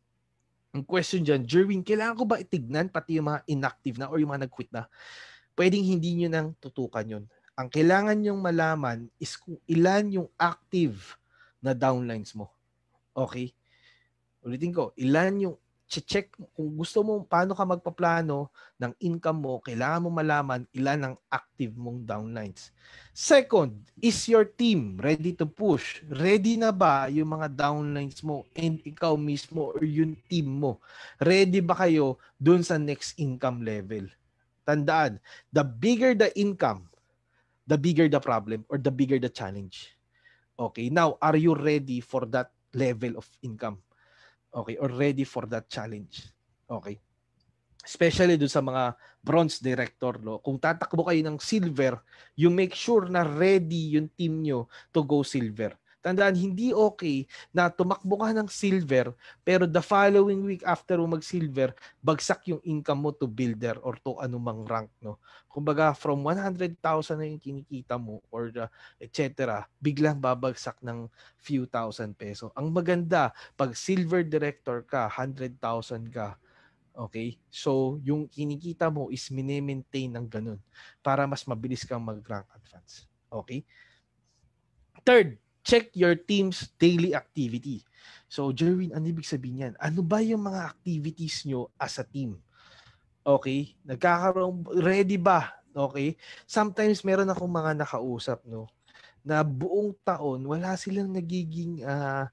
[SPEAKER 1] Ang question dyan, Jerwin, kailangan ko ba itignan pati yung mga inactive na or yung mga nag-quit na? Pwedeng hindi nyo nang tutukan yun. Ang kailangan nyong malaman is kung ilan yung active na downlines mo. Okay? Ulitin ko, ilan yung check kung gusto mo paano ka magpaplano ng income mo, kailangan mo malaman ilan ang active mong downlines. Second, is your team ready to push? Ready na ba yung mga downlines mo and ikaw mismo or yung team mo? Ready ba kayo dun sa next income level? Tandaan, the bigger the income, the bigger the problem or the bigger the challenge. Okay, now are you ready for that level of income? Okay, or ready for that challenge. Okay. Especially doon sa mga bronze director, no? Kung tatakbo kayo ng silver, you make sure na ready yung team nyo to go silver. Tandaan, hindi okay na tumakbo ka ng silver, pero the following week after mo mag-silver, bagsak yung income mo to builder or to anumang rank, no? Kumbaga, from 100,000 na yung kinikita mo or etc., biglang babagsak ng few thousand peso. Ang maganda, pag silver director ka, 100,000 ka, okay? So, yung kinikita mo is mini-maintain ng ganun para mas mabilis kang mag-rank advance. Okay? Third, check your team's daily activity. So, Jerwin, ano ibig sabihin yan? Ano ba yung mga activities nyo as a team? Okay? Ready ba? Okay? Sometimes meron akong mga nakausap, no, na buong taon wala silang nagiging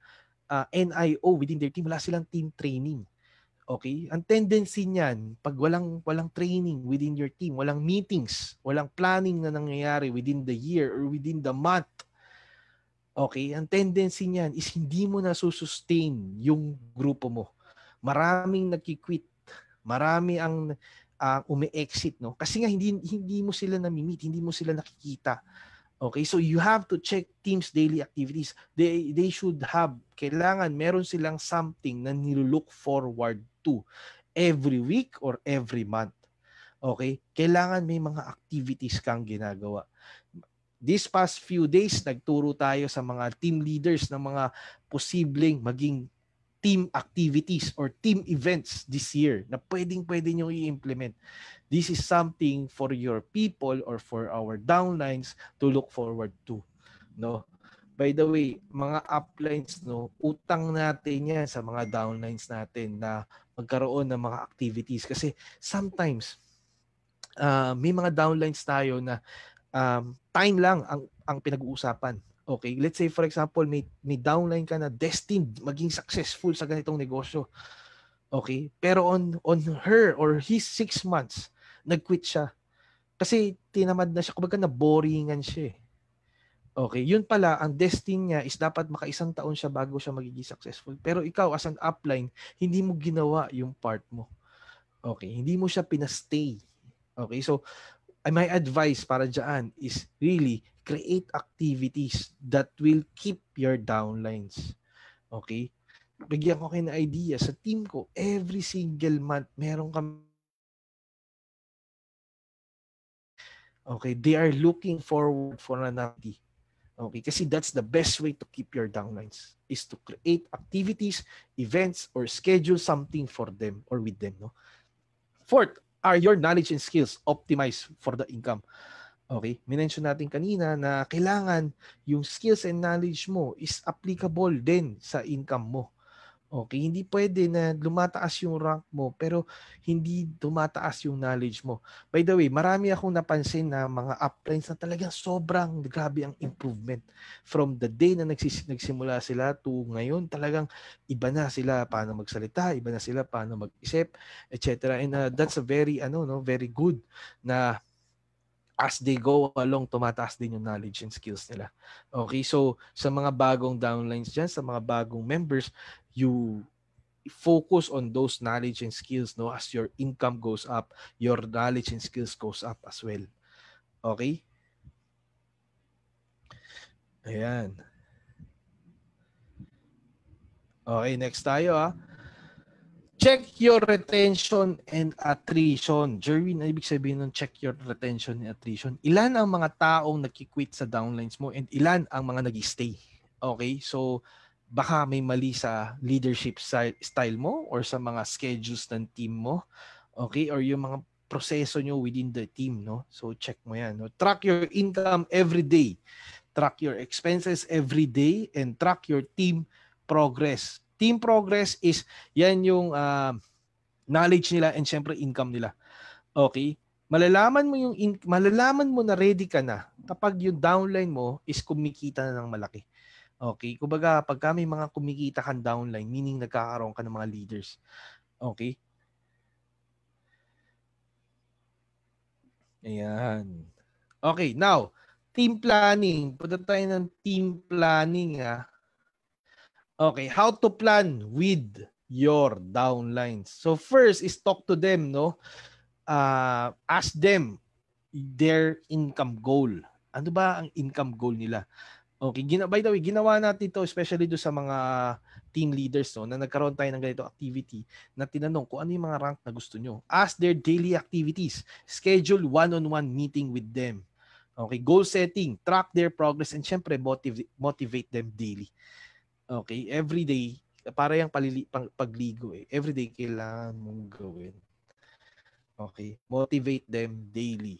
[SPEAKER 1] NIO within their team, wala silang team training. Okay? Ang tendency niyan, pag walang training within your team, walang meetings, walang planning na nangyayari within the year or within the month, okay? Ang tendency niyan is hindi mo na sustain yung grupo mo. Maraming nagki-quit, marami ang umi-exit, no? Kasi nga hindi mo sila nami-meet, hindi mo sila nakikita. Okay, so you have to check teams' daily activities. They should have, kailangan meron silang something na nilook forward to every week or every month. Okay? Kailangan may mga activities kang ginagawa. These past few days, nagturo tayo sa mga team leaders ng mga posibleng maging team activities or team events this year na pwede nyo i-implement. This is something for your people or for our downlines to look forward to. No? By the way, mga uplines, no, utang natin yan sa mga downlines natin na magkaroon ng mga activities. Kasi sometimes, may mga downlines tayo na time lang ang pinag-uusapan. Okay, let's say for example, may downline ka na destined maging successful sa ganitong negosyo. Okay, pero on her or his 6 months, nag-quit siya. Kasi tinamad na siya, kumbaga na-boringan siya. Okay, yun pala, ang destiny niya is dapat maka-1 taon siya bago siya magiging successful. Pero ikaw as an upline, hindi mo ginawa yung part mo. Okay, hindi mo siya pinastay. Okay, so my advice para dyan is really create activities that will keep your downlines. Okay? Bigyan ko kayo ng idea. Sa team ko, every single month, meron kami. Okay? They are looking forward for an activity. Okay? Kasi that's the best way to keep your downlines is to create activities, events, or schedule something for them or with them. No? Fourth, are your knowledge and skills optimized for the income? Okay, minention natin kanina na kailangan yung skills and knowledge mo is applicable din sa income mo. Okay, hindi pwede na lumataas yung rank mo pero hindi tumataas yung knowledge mo. By the way, marami akong napansin na mga uplines na talagang sobrang grabe ang improvement. From the day na nagsimula sila to ngayon, talagang iba na sila paano magsalita, iba na sila paano mag-isip, etc. And that's a very very good na as they go along, tumataas din yung knowledge and skills nila. Okay, so sa mga bagong downlines dyan, sa mga bagong members, you focus on those knowledge and skills, no? As your income goes up, your knowledge and skills goes up as well. Okay? Ayan. Okay, next tayo Check your retention and attrition. Jerwin, ano ibig sabihin ng check your retention and attrition? Ilan ang mga taong nagki-quit sa downlines mo and ilan ang mga nag-stay? Okay? So, baka may mali sa leadership style mo or sa mga schedules ng team mo. Okay? Or yung mga proseso nyo within the team, no? So, check mo yan. No? Track your income every day. Track your expenses every day and track your team progress. Team progress is yan yung knowledge nila and syempre income nila. Okay? Malalaman mo na ready ka na kapag yung downline mo is kumikita na ng malaki. Okay? Kumbaga, pagka may mga kumikita kang downline, meaning nagkakaroon ka ng mga leaders. Okay? Ayan. Okay, now, team planning. Punta tayo ng team planning Okay, how to plan with your downlines. So first is talk to them, no? Ask them their income goal. Ano ba ang income goal nila? Okay, by the way, ginawa natin ito especially do sa mga team leaders, no, na nagkaroon tayo ng ganito activity na tinanong kung ano yung mga rank na gusto nyo. Ask their daily activities. Schedule one-on-one meeting with them. Okay, goal setting, track their progress, and syempre motivate them daily. Okay, every day, para yung pagligo every day kailangan mong gawin. Okay, motivate them daily.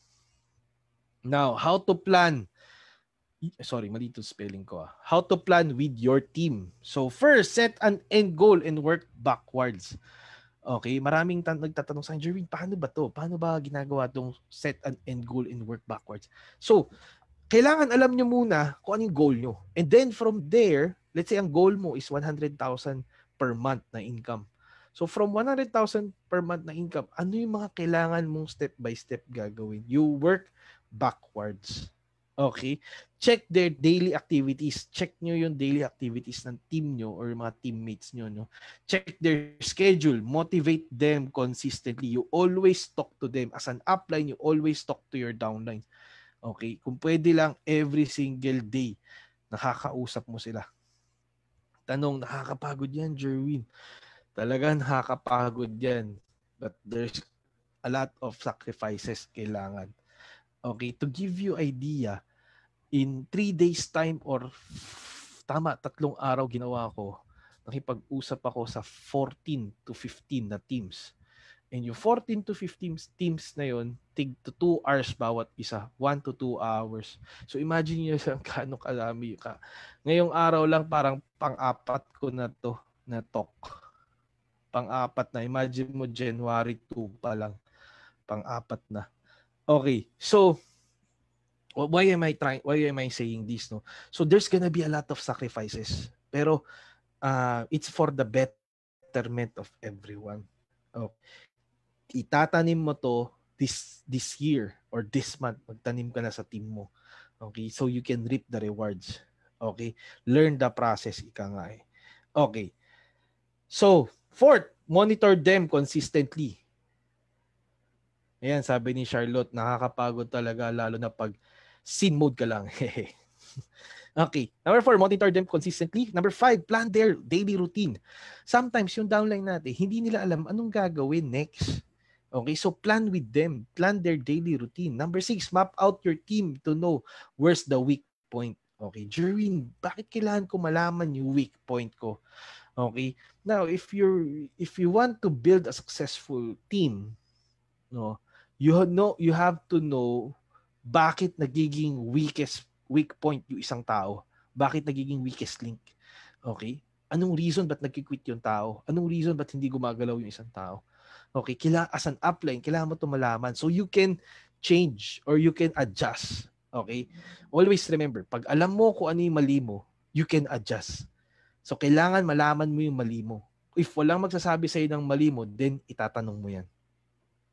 [SPEAKER 1] Now, how to plan? Sorry, mali ito spelling ko. How to plan with your team. So first, set an end goal and work backwards. Okay, maraming nagtatanong sa akin, Jerwin, paano ba to? Paano ba ginagawa tong set an end goal and work backwards? So, kailangan alam nyo muna kung ano yung goal nyo. And then from there, let's say ang goal mo is 100,000 per month na income. So from 100,000 per month na income, ano yung mga kailangan mong step by step gagawin? You work backwards. Okay? Check their daily activities. Check nyo yung daily activities ng team nyo or mga teammates nyo. No? Check their schedule. Motivate them consistently. You always talk to them. As an upline, you always talk to your downline. Okay? Kung pwede lang, every single day, nakakausap mo sila. Tanong, nakakapagod yan, Jerwin. Talagang nakakapagod yan. But there's a lot of sacrifices kailangan. Okay? To give you idea, in 3 days time or 3 araw ginawa ko, nakipag-usap ako sa 14 to 15 na teams. And yung 14 to 15 teams na yun, tig to 2 hours bawat isa. 1 to 2 hours. So imagine nyo kano kalami ka. Ngayong araw lang parang pang-apat ko na to na talk. Pang-apat na. Imagine mo January 2 pa lang. Pang-apat na. Okay. So why am I saying this, no? So there's gonna be a lot of sacrifices. Pero it's for the betterment of everyone. Okay. Itatanim mo to this year or this month, magtanim ka na sa team mo. Okay? So you can reap the rewards. Okay? Learn the process, ika nga Okay. So, fourth, monitor them consistently. Ayan, sabi ni Charlotte, nakakapagod talaga lalo na pag scene mode ka lang. Okay. Number 4, monitor them consistently. Number 5, plan their daily routine. Sometimes yung downline natin, hindi nila alam anong gagawin next. Okay, so plan with them. Plan their daily routine. Number 6, map out your team to know where's the weak point. Okay, Jerwin, bakit kailangan ko malaman yung weak point ko? Okay, now if you want to build a successful team, no, you have to know bakit nagiging weak point yung isang tao. Bakit nagiging weakest link? Okay, anong reason ba't nagki-quit yung tao? Anong reason ba't hindi gumagalaw yung isang tao? Okay, as an upline, kailangan mo ito malaman so you can change or you can adjust. Okay? Always remember, pag alam mo kung ano yung mali mo, you can adjust. So, kailangan malaman mo yung mali mo. If walang magsasabi sa'yo ng mali mo, then itatanong mo yan.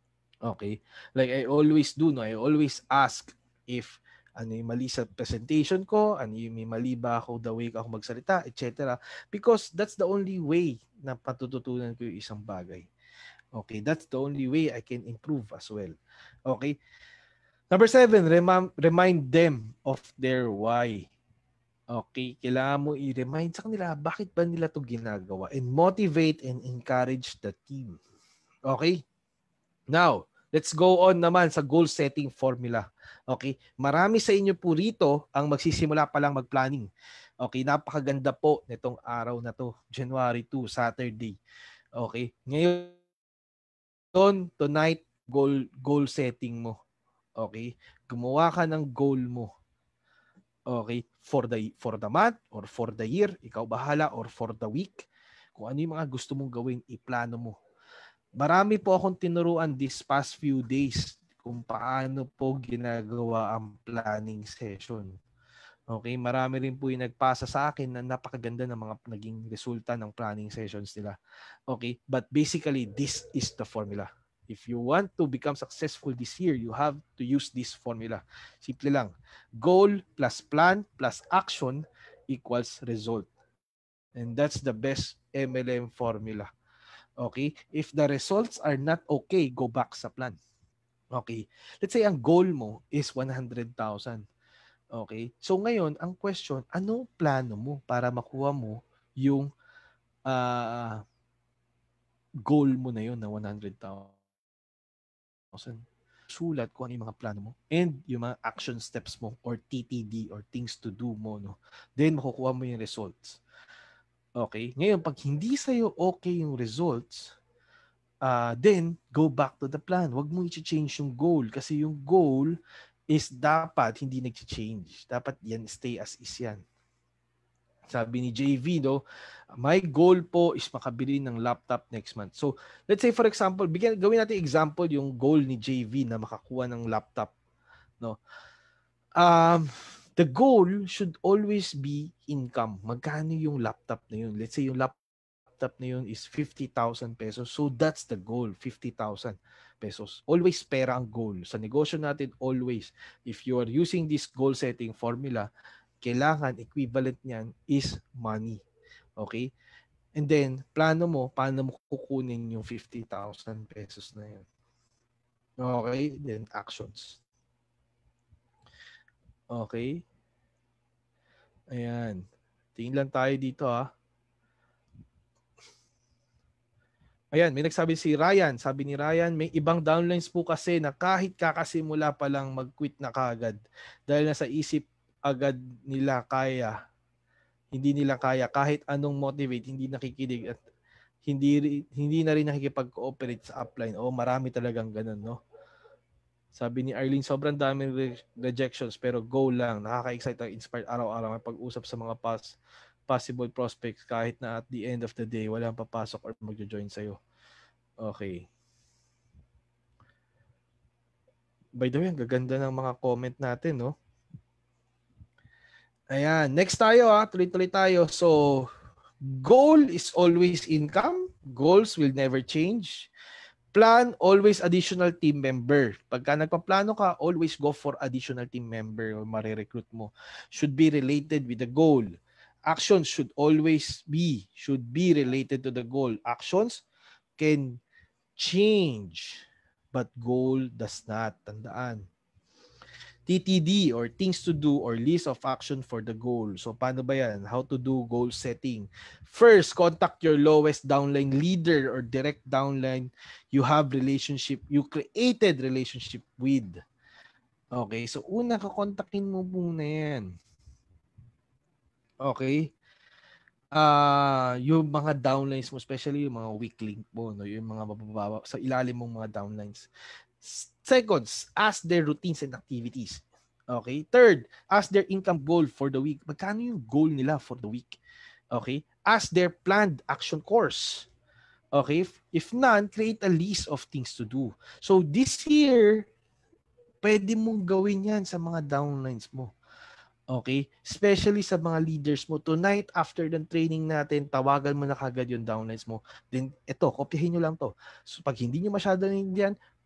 [SPEAKER 1] Okay? Like I always do, no? I always ask if ano yung mali sa presentation ko, ano yung may mali ba ako the way ako magsalita, etc. Because that's the only way na patututunan ko yung isang bagay. Okay? That's the only way I can improve as well. Okay? Number 7, remind them of their why. Okay? Kailangan mo i-remind sa kanila bakit ba nila to ginagawa and motivate and encourage the team. Okay? Now, let's go on naman sa goal setting formula. Okay? Marami sa inyo po rito ang magsisimula pa lang mag-planning. Okay? Napakaganda po nitong araw na to, January 2, Saturday. Okay? Ngayon, tonight, goal setting mo. Okay? Gumawa ka ng goal mo. Okay? For the month or for the year, ikaw bahala, or for the week. Kung ano yung mga gusto mong gawin, iplano mo. Marami po akong tinuruan this past few days kung paano po ginagawa ang planning session. Okay, marami rin po yung nagpasa sa akin na napakaganda ng mga naging resulta ng planning sessions nila. Okay, but basically, this is the formula. If you want to become successful this year, you have to use this formula. Simple lang. Goal plus plan plus action equals result. And that's the best MLM formula. Okay? If the results are not okay, go back sa plan. Okay? Let's say ang goal mo is 100,000. Okay? So ngayon, ang question, ano plano mo para makuha mo yung goal mo na yun na 100,000? Sulat kung ano yung mga plano mo and yung mga action steps mo or TTD or things to do mo. No? Then makukuha mo yung results. Okay? Ngayon, pag hindi sa'yo okay yung results, then go back to the plan. Huwag mo i-change yung goal kasi yung goal is dapat hindi nag-change. Dapat yan stay as is yan. Sabi ni JV, no, my goal po is makabili ng laptop next month. So, let's say for example, gawin natin example yung goal ni JV na makakuha ng laptop, no. The goal should always be income. Magkano yung laptop na yun? Let's say yung laptop na yun is 50,000 pesos. So that's the goal, 50,000 pesos. Always pera ang goal. Sa negosyo natin, always. If you are using this goal setting formula, kailangan equivalent niyan is money. Okay? And then, plano mo, paano mo kukunin yung 50,000 pesos na yun. Okay? Then, actions. Okay? Ayan. Tingin lang tayo dito Ayan, may nagsabi si Ryan. Sabi ni Ryan, may ibang downlines po kasi na kahit kakasimula pa lang mag-quit na kaagad dahil nasa isip agad nila kaya. Hindi nila kaya kahit anong motivate, hindi nakikinig at hindi na rin nakikipag-cooperate sa upline. O marami talagang ganun, no? Sabi ni Arlene, sobrang daming rejections pero go lang. Nakaka-excite at inspired araw-araw pag-usap sa mga possible prospects kahit na at the end of the day walang papasok or magjo-join sa'yo. Okay. By the way, ang gaganda ng mga comment natin, no? Ayan, next tayo tuloy-tuloy tayo. So, goal is always income. Goals will never change. Plan, always additional team member. Pagka nagpaplano ka, always go for additional team member o marirecruit mo. Should be related with the goal. Actions should be related to the goal. Actions can change, but goal does not. Tandaan. TTD or things to do or list of action for the goal. So paano ba yan? How to do goal setting. First, contact your lowest downline leader or direct downline you created relationship with. Okay, so una kakontakin mo muna yan. Okay? Yung mga downlines mo, especially yung mga weak link mo, no? Yung mga mabababa sa ilalim mong mga downlines. Seconds, ask their routines and activities. Okay? Third, ask their income goal for the week. Magkano yung goal nila for the week? Okay? Ask their planned action course. Okay? If none, create a list of things to do. So this year, pwede mong gawin yan sa mga downlines mo. Okay? Especially sa mga leaders mo. Tonight, after the training natin, tawagan mo na kagad yung downlines mo. Then, ito, kopyahin nyo lang to. So, pag hindi nyo masyado naiintindihan,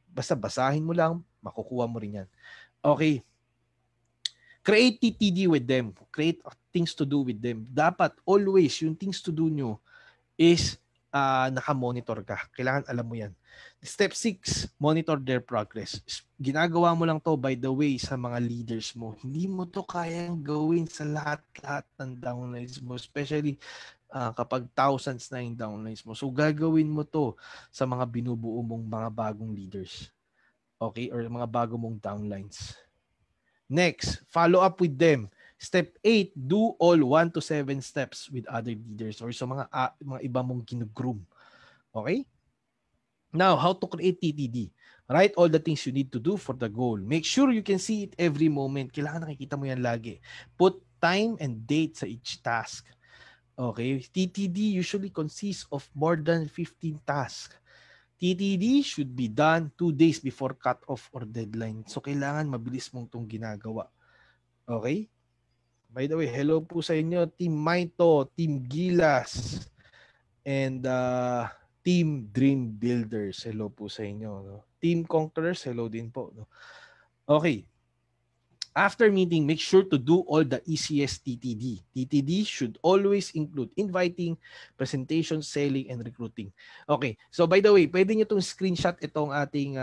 [SPEAKER 1] Basta basahin mo lang, makukuha mo rin yan. Okay. Create TTD with them. Create things to do with them. Dapat always yung things to do nyo is naka-monitor ka. Kailangan alam mo yan. Step 6, monitor their progress. Ginagawa mo lang to, by the way, sa mga leaders mo. Hindi mo to kayang gawin sa lahat-lahat ng downlines mo, especially kapag thousands na yung downlines mo. So, gagawin mo to sa mga binubuo mong mga bagong leaders. Okay? Or mga bago mong downlines. Next, follow up with them. Step 8, do all 1 to 7 steps with other leaders or sa mga iba mong ginugroom. Okay? Now, how to create TTD? Write all the things you need to do for the goal. Make sure you can see it every moment. Kailangan nakikita mo yan lagi. Put time and date sa each task. Okay? TTD usually consists of more than 15 tasks. TTD should be done 2 days before cut-off or deadline. So, kailangan mabilis mong itong ginagawa. Okay? By the way, hello po sa inyo, Team Maito, Team Gilas, and Team Dream Builders. Hello po sa inyo. No? Team Conquerors, hello din po. No? Okay. After meeting, make sure to do all the ECS TTD. TTD should always include inviting, presentation, selling, and recruiting. Okay. So by the way, pwede nyo itong screenshot itong ating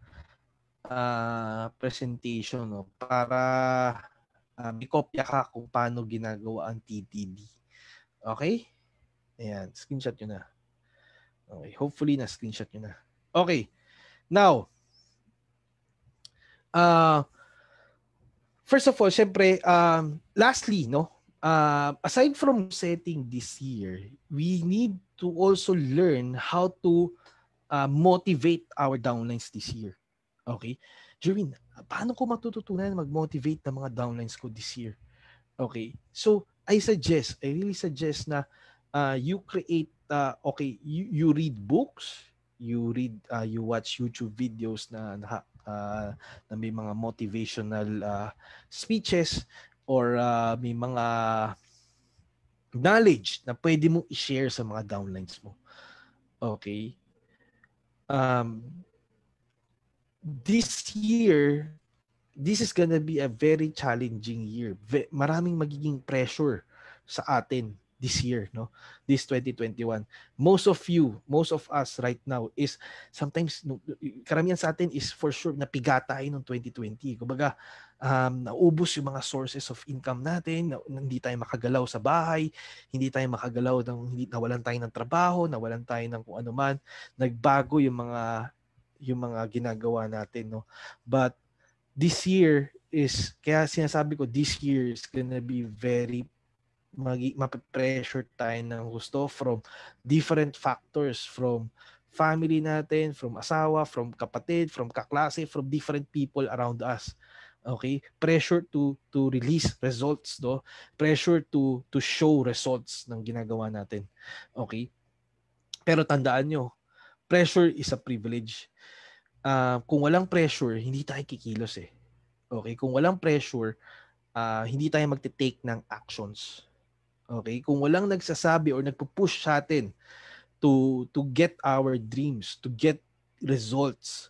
[SPEAKER 1] presentation, no? Para may kopya ka kung paano ginagawa ang TTD. Okay? Ayan, screenshot nyo na. Okay, hopefully na screenshot nyo na. Okay. Now, first of all, syempre, lastly, no? Aside from setting this year, we need to also learn how to motivate our downlines this year. Okay? Jerwin, paano ko matututunan mag-motivate ng mga downlines ko this year? Okay. So, I really suggest na you create, you read books, you watch YouTube videos na may mga motivational speeches or may mga knowledge na pwede mong i-share sa mga downlines mo. Okay. This year, this is gonna be a very challenging year. Maraming magiging pressure sa atin this year, no? This 2021. Most of us right now is sometimes, karamihan sa atin is for sure napiga tayo noong 2020. Kumbaga, naubos yung mga sources of income natin, hindi tayo makagalaw sa bahay, hindi tayo makagalaw, nawalan tayo ng trabaho, nawalan tayo ng kung ano man, nagbago yung mga ginagawa natin, no? But this year is, kaya sinasabi ko, this year is gonna be very mape-pressure tayo ng gusto from different factors, from family natin, from asawa, from kapatid, from kaklase, from different people around us. Okay? Pressure to release results, no? Pressure to show results ng ginagawa natin. Okay? Pero tandaan nyo, pressure is a privilege. Kung walang pressure, hindi tayo kikilos eh. Okay? Kung walang pressure, hindi tayo magte-take ng actions. Okay? Kung walang nagsasabi or nagpo-push sa atin to get our dreams, to get results.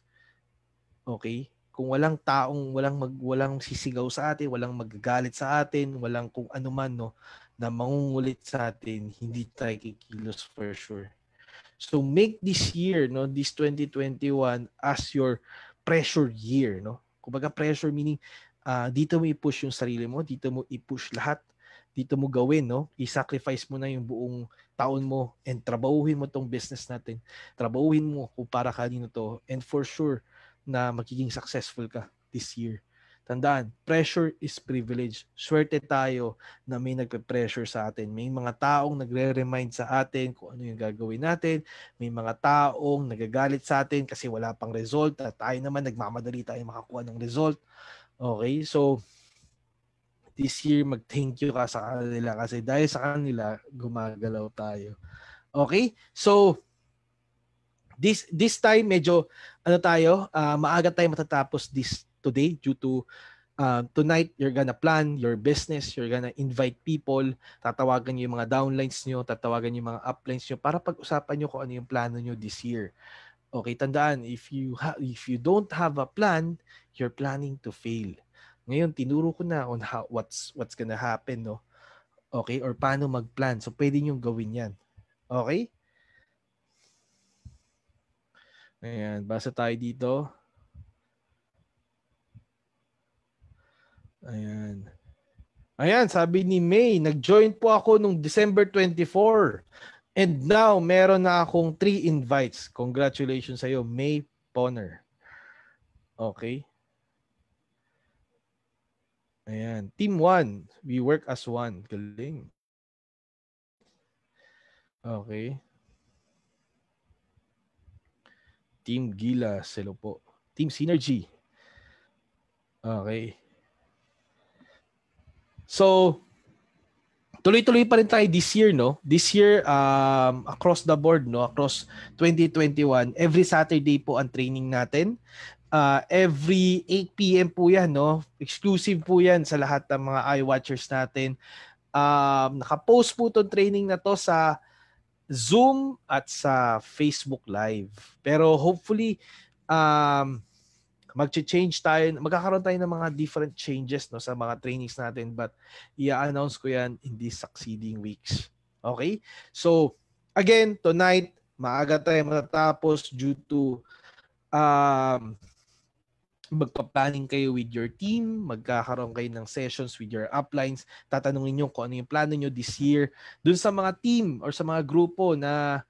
[SPEAKER 1] Okay? Kung walang taong walang sisigaw sa atin, walang magagalit sa atin, walang kung ano man, no, na mangungulit sa atin, hindi tayo kikilos for sure. So make this year, no, this 2021 as your pressure year, no? Kumbaga pressure meaning dito mo i-push yung sarili mo, dito mo i-push lahat, dito mo gawin, no? I-sacrifice mo na yung buong taon mo and trabahuhin mo tong business natin. Trabahuhin mo kung para kanino to, and for sure na magiging successful ka this year. Tandaan, pressure is privilege. Swerte tayo na may nagpe-pressure sa atin. May mga taong nagre-remind sa atin kung ano yung gagawin natin. May mga taong nagagalit sa atin kasi wala pang result at tayo naman nagmamadali tayo makakuha ng result. Okay? So, this year mag-thank you ka sa kanila kasi dahil sa kanila, gumagalaw tayo. Okay? So, this time medyo maaga tayo matatapos this today due to tonight you're gonna plan your business, you're gonna invite people, tatawagan niyo yung mga downlines niyo, tatawagan niyo yung mga uplines niyo para pag-usapan niyo kung ano yung plano niyo this year. Okay, tandaan, if you don't have a plan, you're planning to fail. Ngayon, tinuro ko na on what's gonna happen, no? Okay? Or paano mag-plan. So, pwede nyo gawin yan. Okay? Ayan, basa tayo dito. Ayan. Ayan, sabi ni May, nag-join po ako nung December 24. And now, meron na akong 3 invites. Congratulations sa'yo, May Poner. Okay? Ayan. Team 1, we work as one. Galing. Okay. Team Gila, selo po. Team Synergy. Okay. So, tuloy-tuloy pa rin tayo this year, no? This year, across the board, no? Across 2021, every Saturday po ang training natin. Every 8 p.m. po yan, no? Exclusive po yan sa lahat ng mga iWatchers natin. Nakapost po itong training na to sa Zoom at sa Facebook Live. Pero hopefully, mag-change tayo, magkakaroon tayo ng mga different changes, no, sa mga trainings natin, but i-announce ko yan in these succeeding weeks. Okay? So, again, tonight, maaga tayo matatapos due to magpa-planning kayo with your team, magkakaroon kayo ng sessions with your uplines, tatanungin nyo kung ano yung plano nyo this year. Dun sa mga team or sa mga grupo na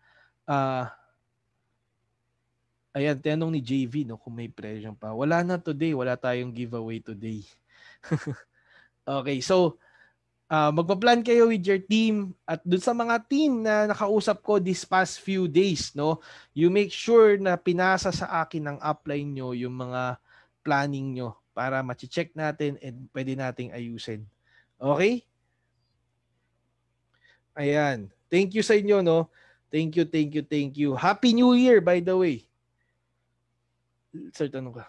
[SPEAKER 1] ayan, tinanong ni JV, no, kung may presyo pa. Wala na today. Wala tayong giveaway today. Okay, so magpa-plan kayo with your team at dun sa mga team na nakausap ko this past few days, no, you make sure na pinasa sa akin ng upline nyo yung mga planning nyo para ma-check natin and pwede nating ayusin. Okay? Ayan. Thank you sa inyo, no? Thank you, thank you, thank you. Happy New Year, by the way. Sir, tanong ka.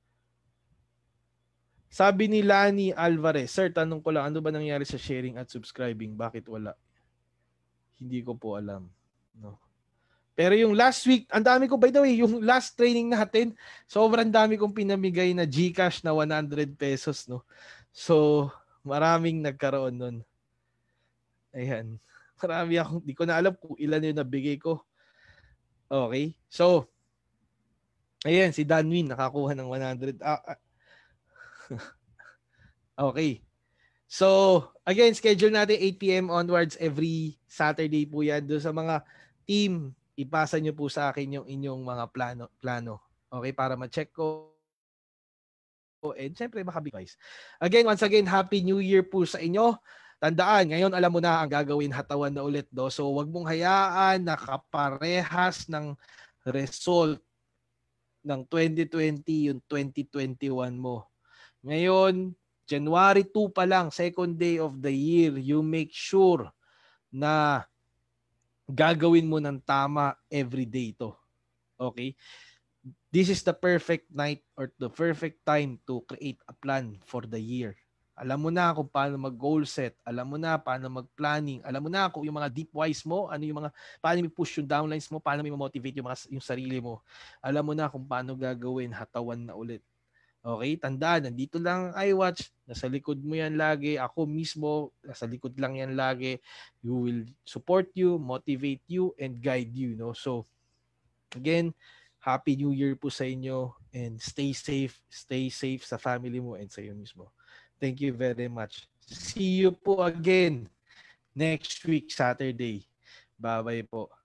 [SPEAKER 1] Sabi ni Lani Alvarez, Sir, tanong ko lang, ano ba nangyari sa sharing at subscribing? Bakit wala? Hindi ko po alam. No. Pero yung last week, ang dami ko, by the way, yung last training natin, sobrang dami kong pinamigay na GCash na 100 pesos. No? So, maraming nagkaroon nun. Ayan. Marami akong, di ko na alam kung ilan yung nabigay ko. Okay. So, ayan, si Danwin nakakuha ng 100. Okay. So, again, schedule natin 8 p.m. onwards every Saturday po yan. Doon sa mga team, ipasa nyo po sa akin yung inyong mga plano. Okay, para ma-check ko. And syempre, makabigay. Again, once again, Happy New Year po sa inyo. Tandaan, ngayon alam mo na ang gagawin, hatawan na ulit. Do. So, wag mong hayaan na kaparehas ng result ng 2020 yung 2021 mo. Ngayon, January 2 pa lang, second day of the year, you make sure na gagawin mo ng tama every day ito. Okay? This is the perfect night or the perfect time to create a plan for the year. Alam mo na kung paano mag-goal set, alam mo na paano mag-planning, alam mo na kung yung mga deep whys mo, ano yung mga, paano i-push yung downlines mo, paano i-motivate yung sarili mo. Alam mo na kung paano gagawin, hatawan na ulit. Okay, tandaan, nandito lang iWatch, nasa likod mo yan lagi, ako mismo, nasa likod lang yan lagi. You will support you, motivate you, and guide you, no? So, again, Happy New Year po sa inyo and stay safe sa family mo and sa iyo mismo. Thank you very much. See you po again next week, Saturday. Bye-bye po.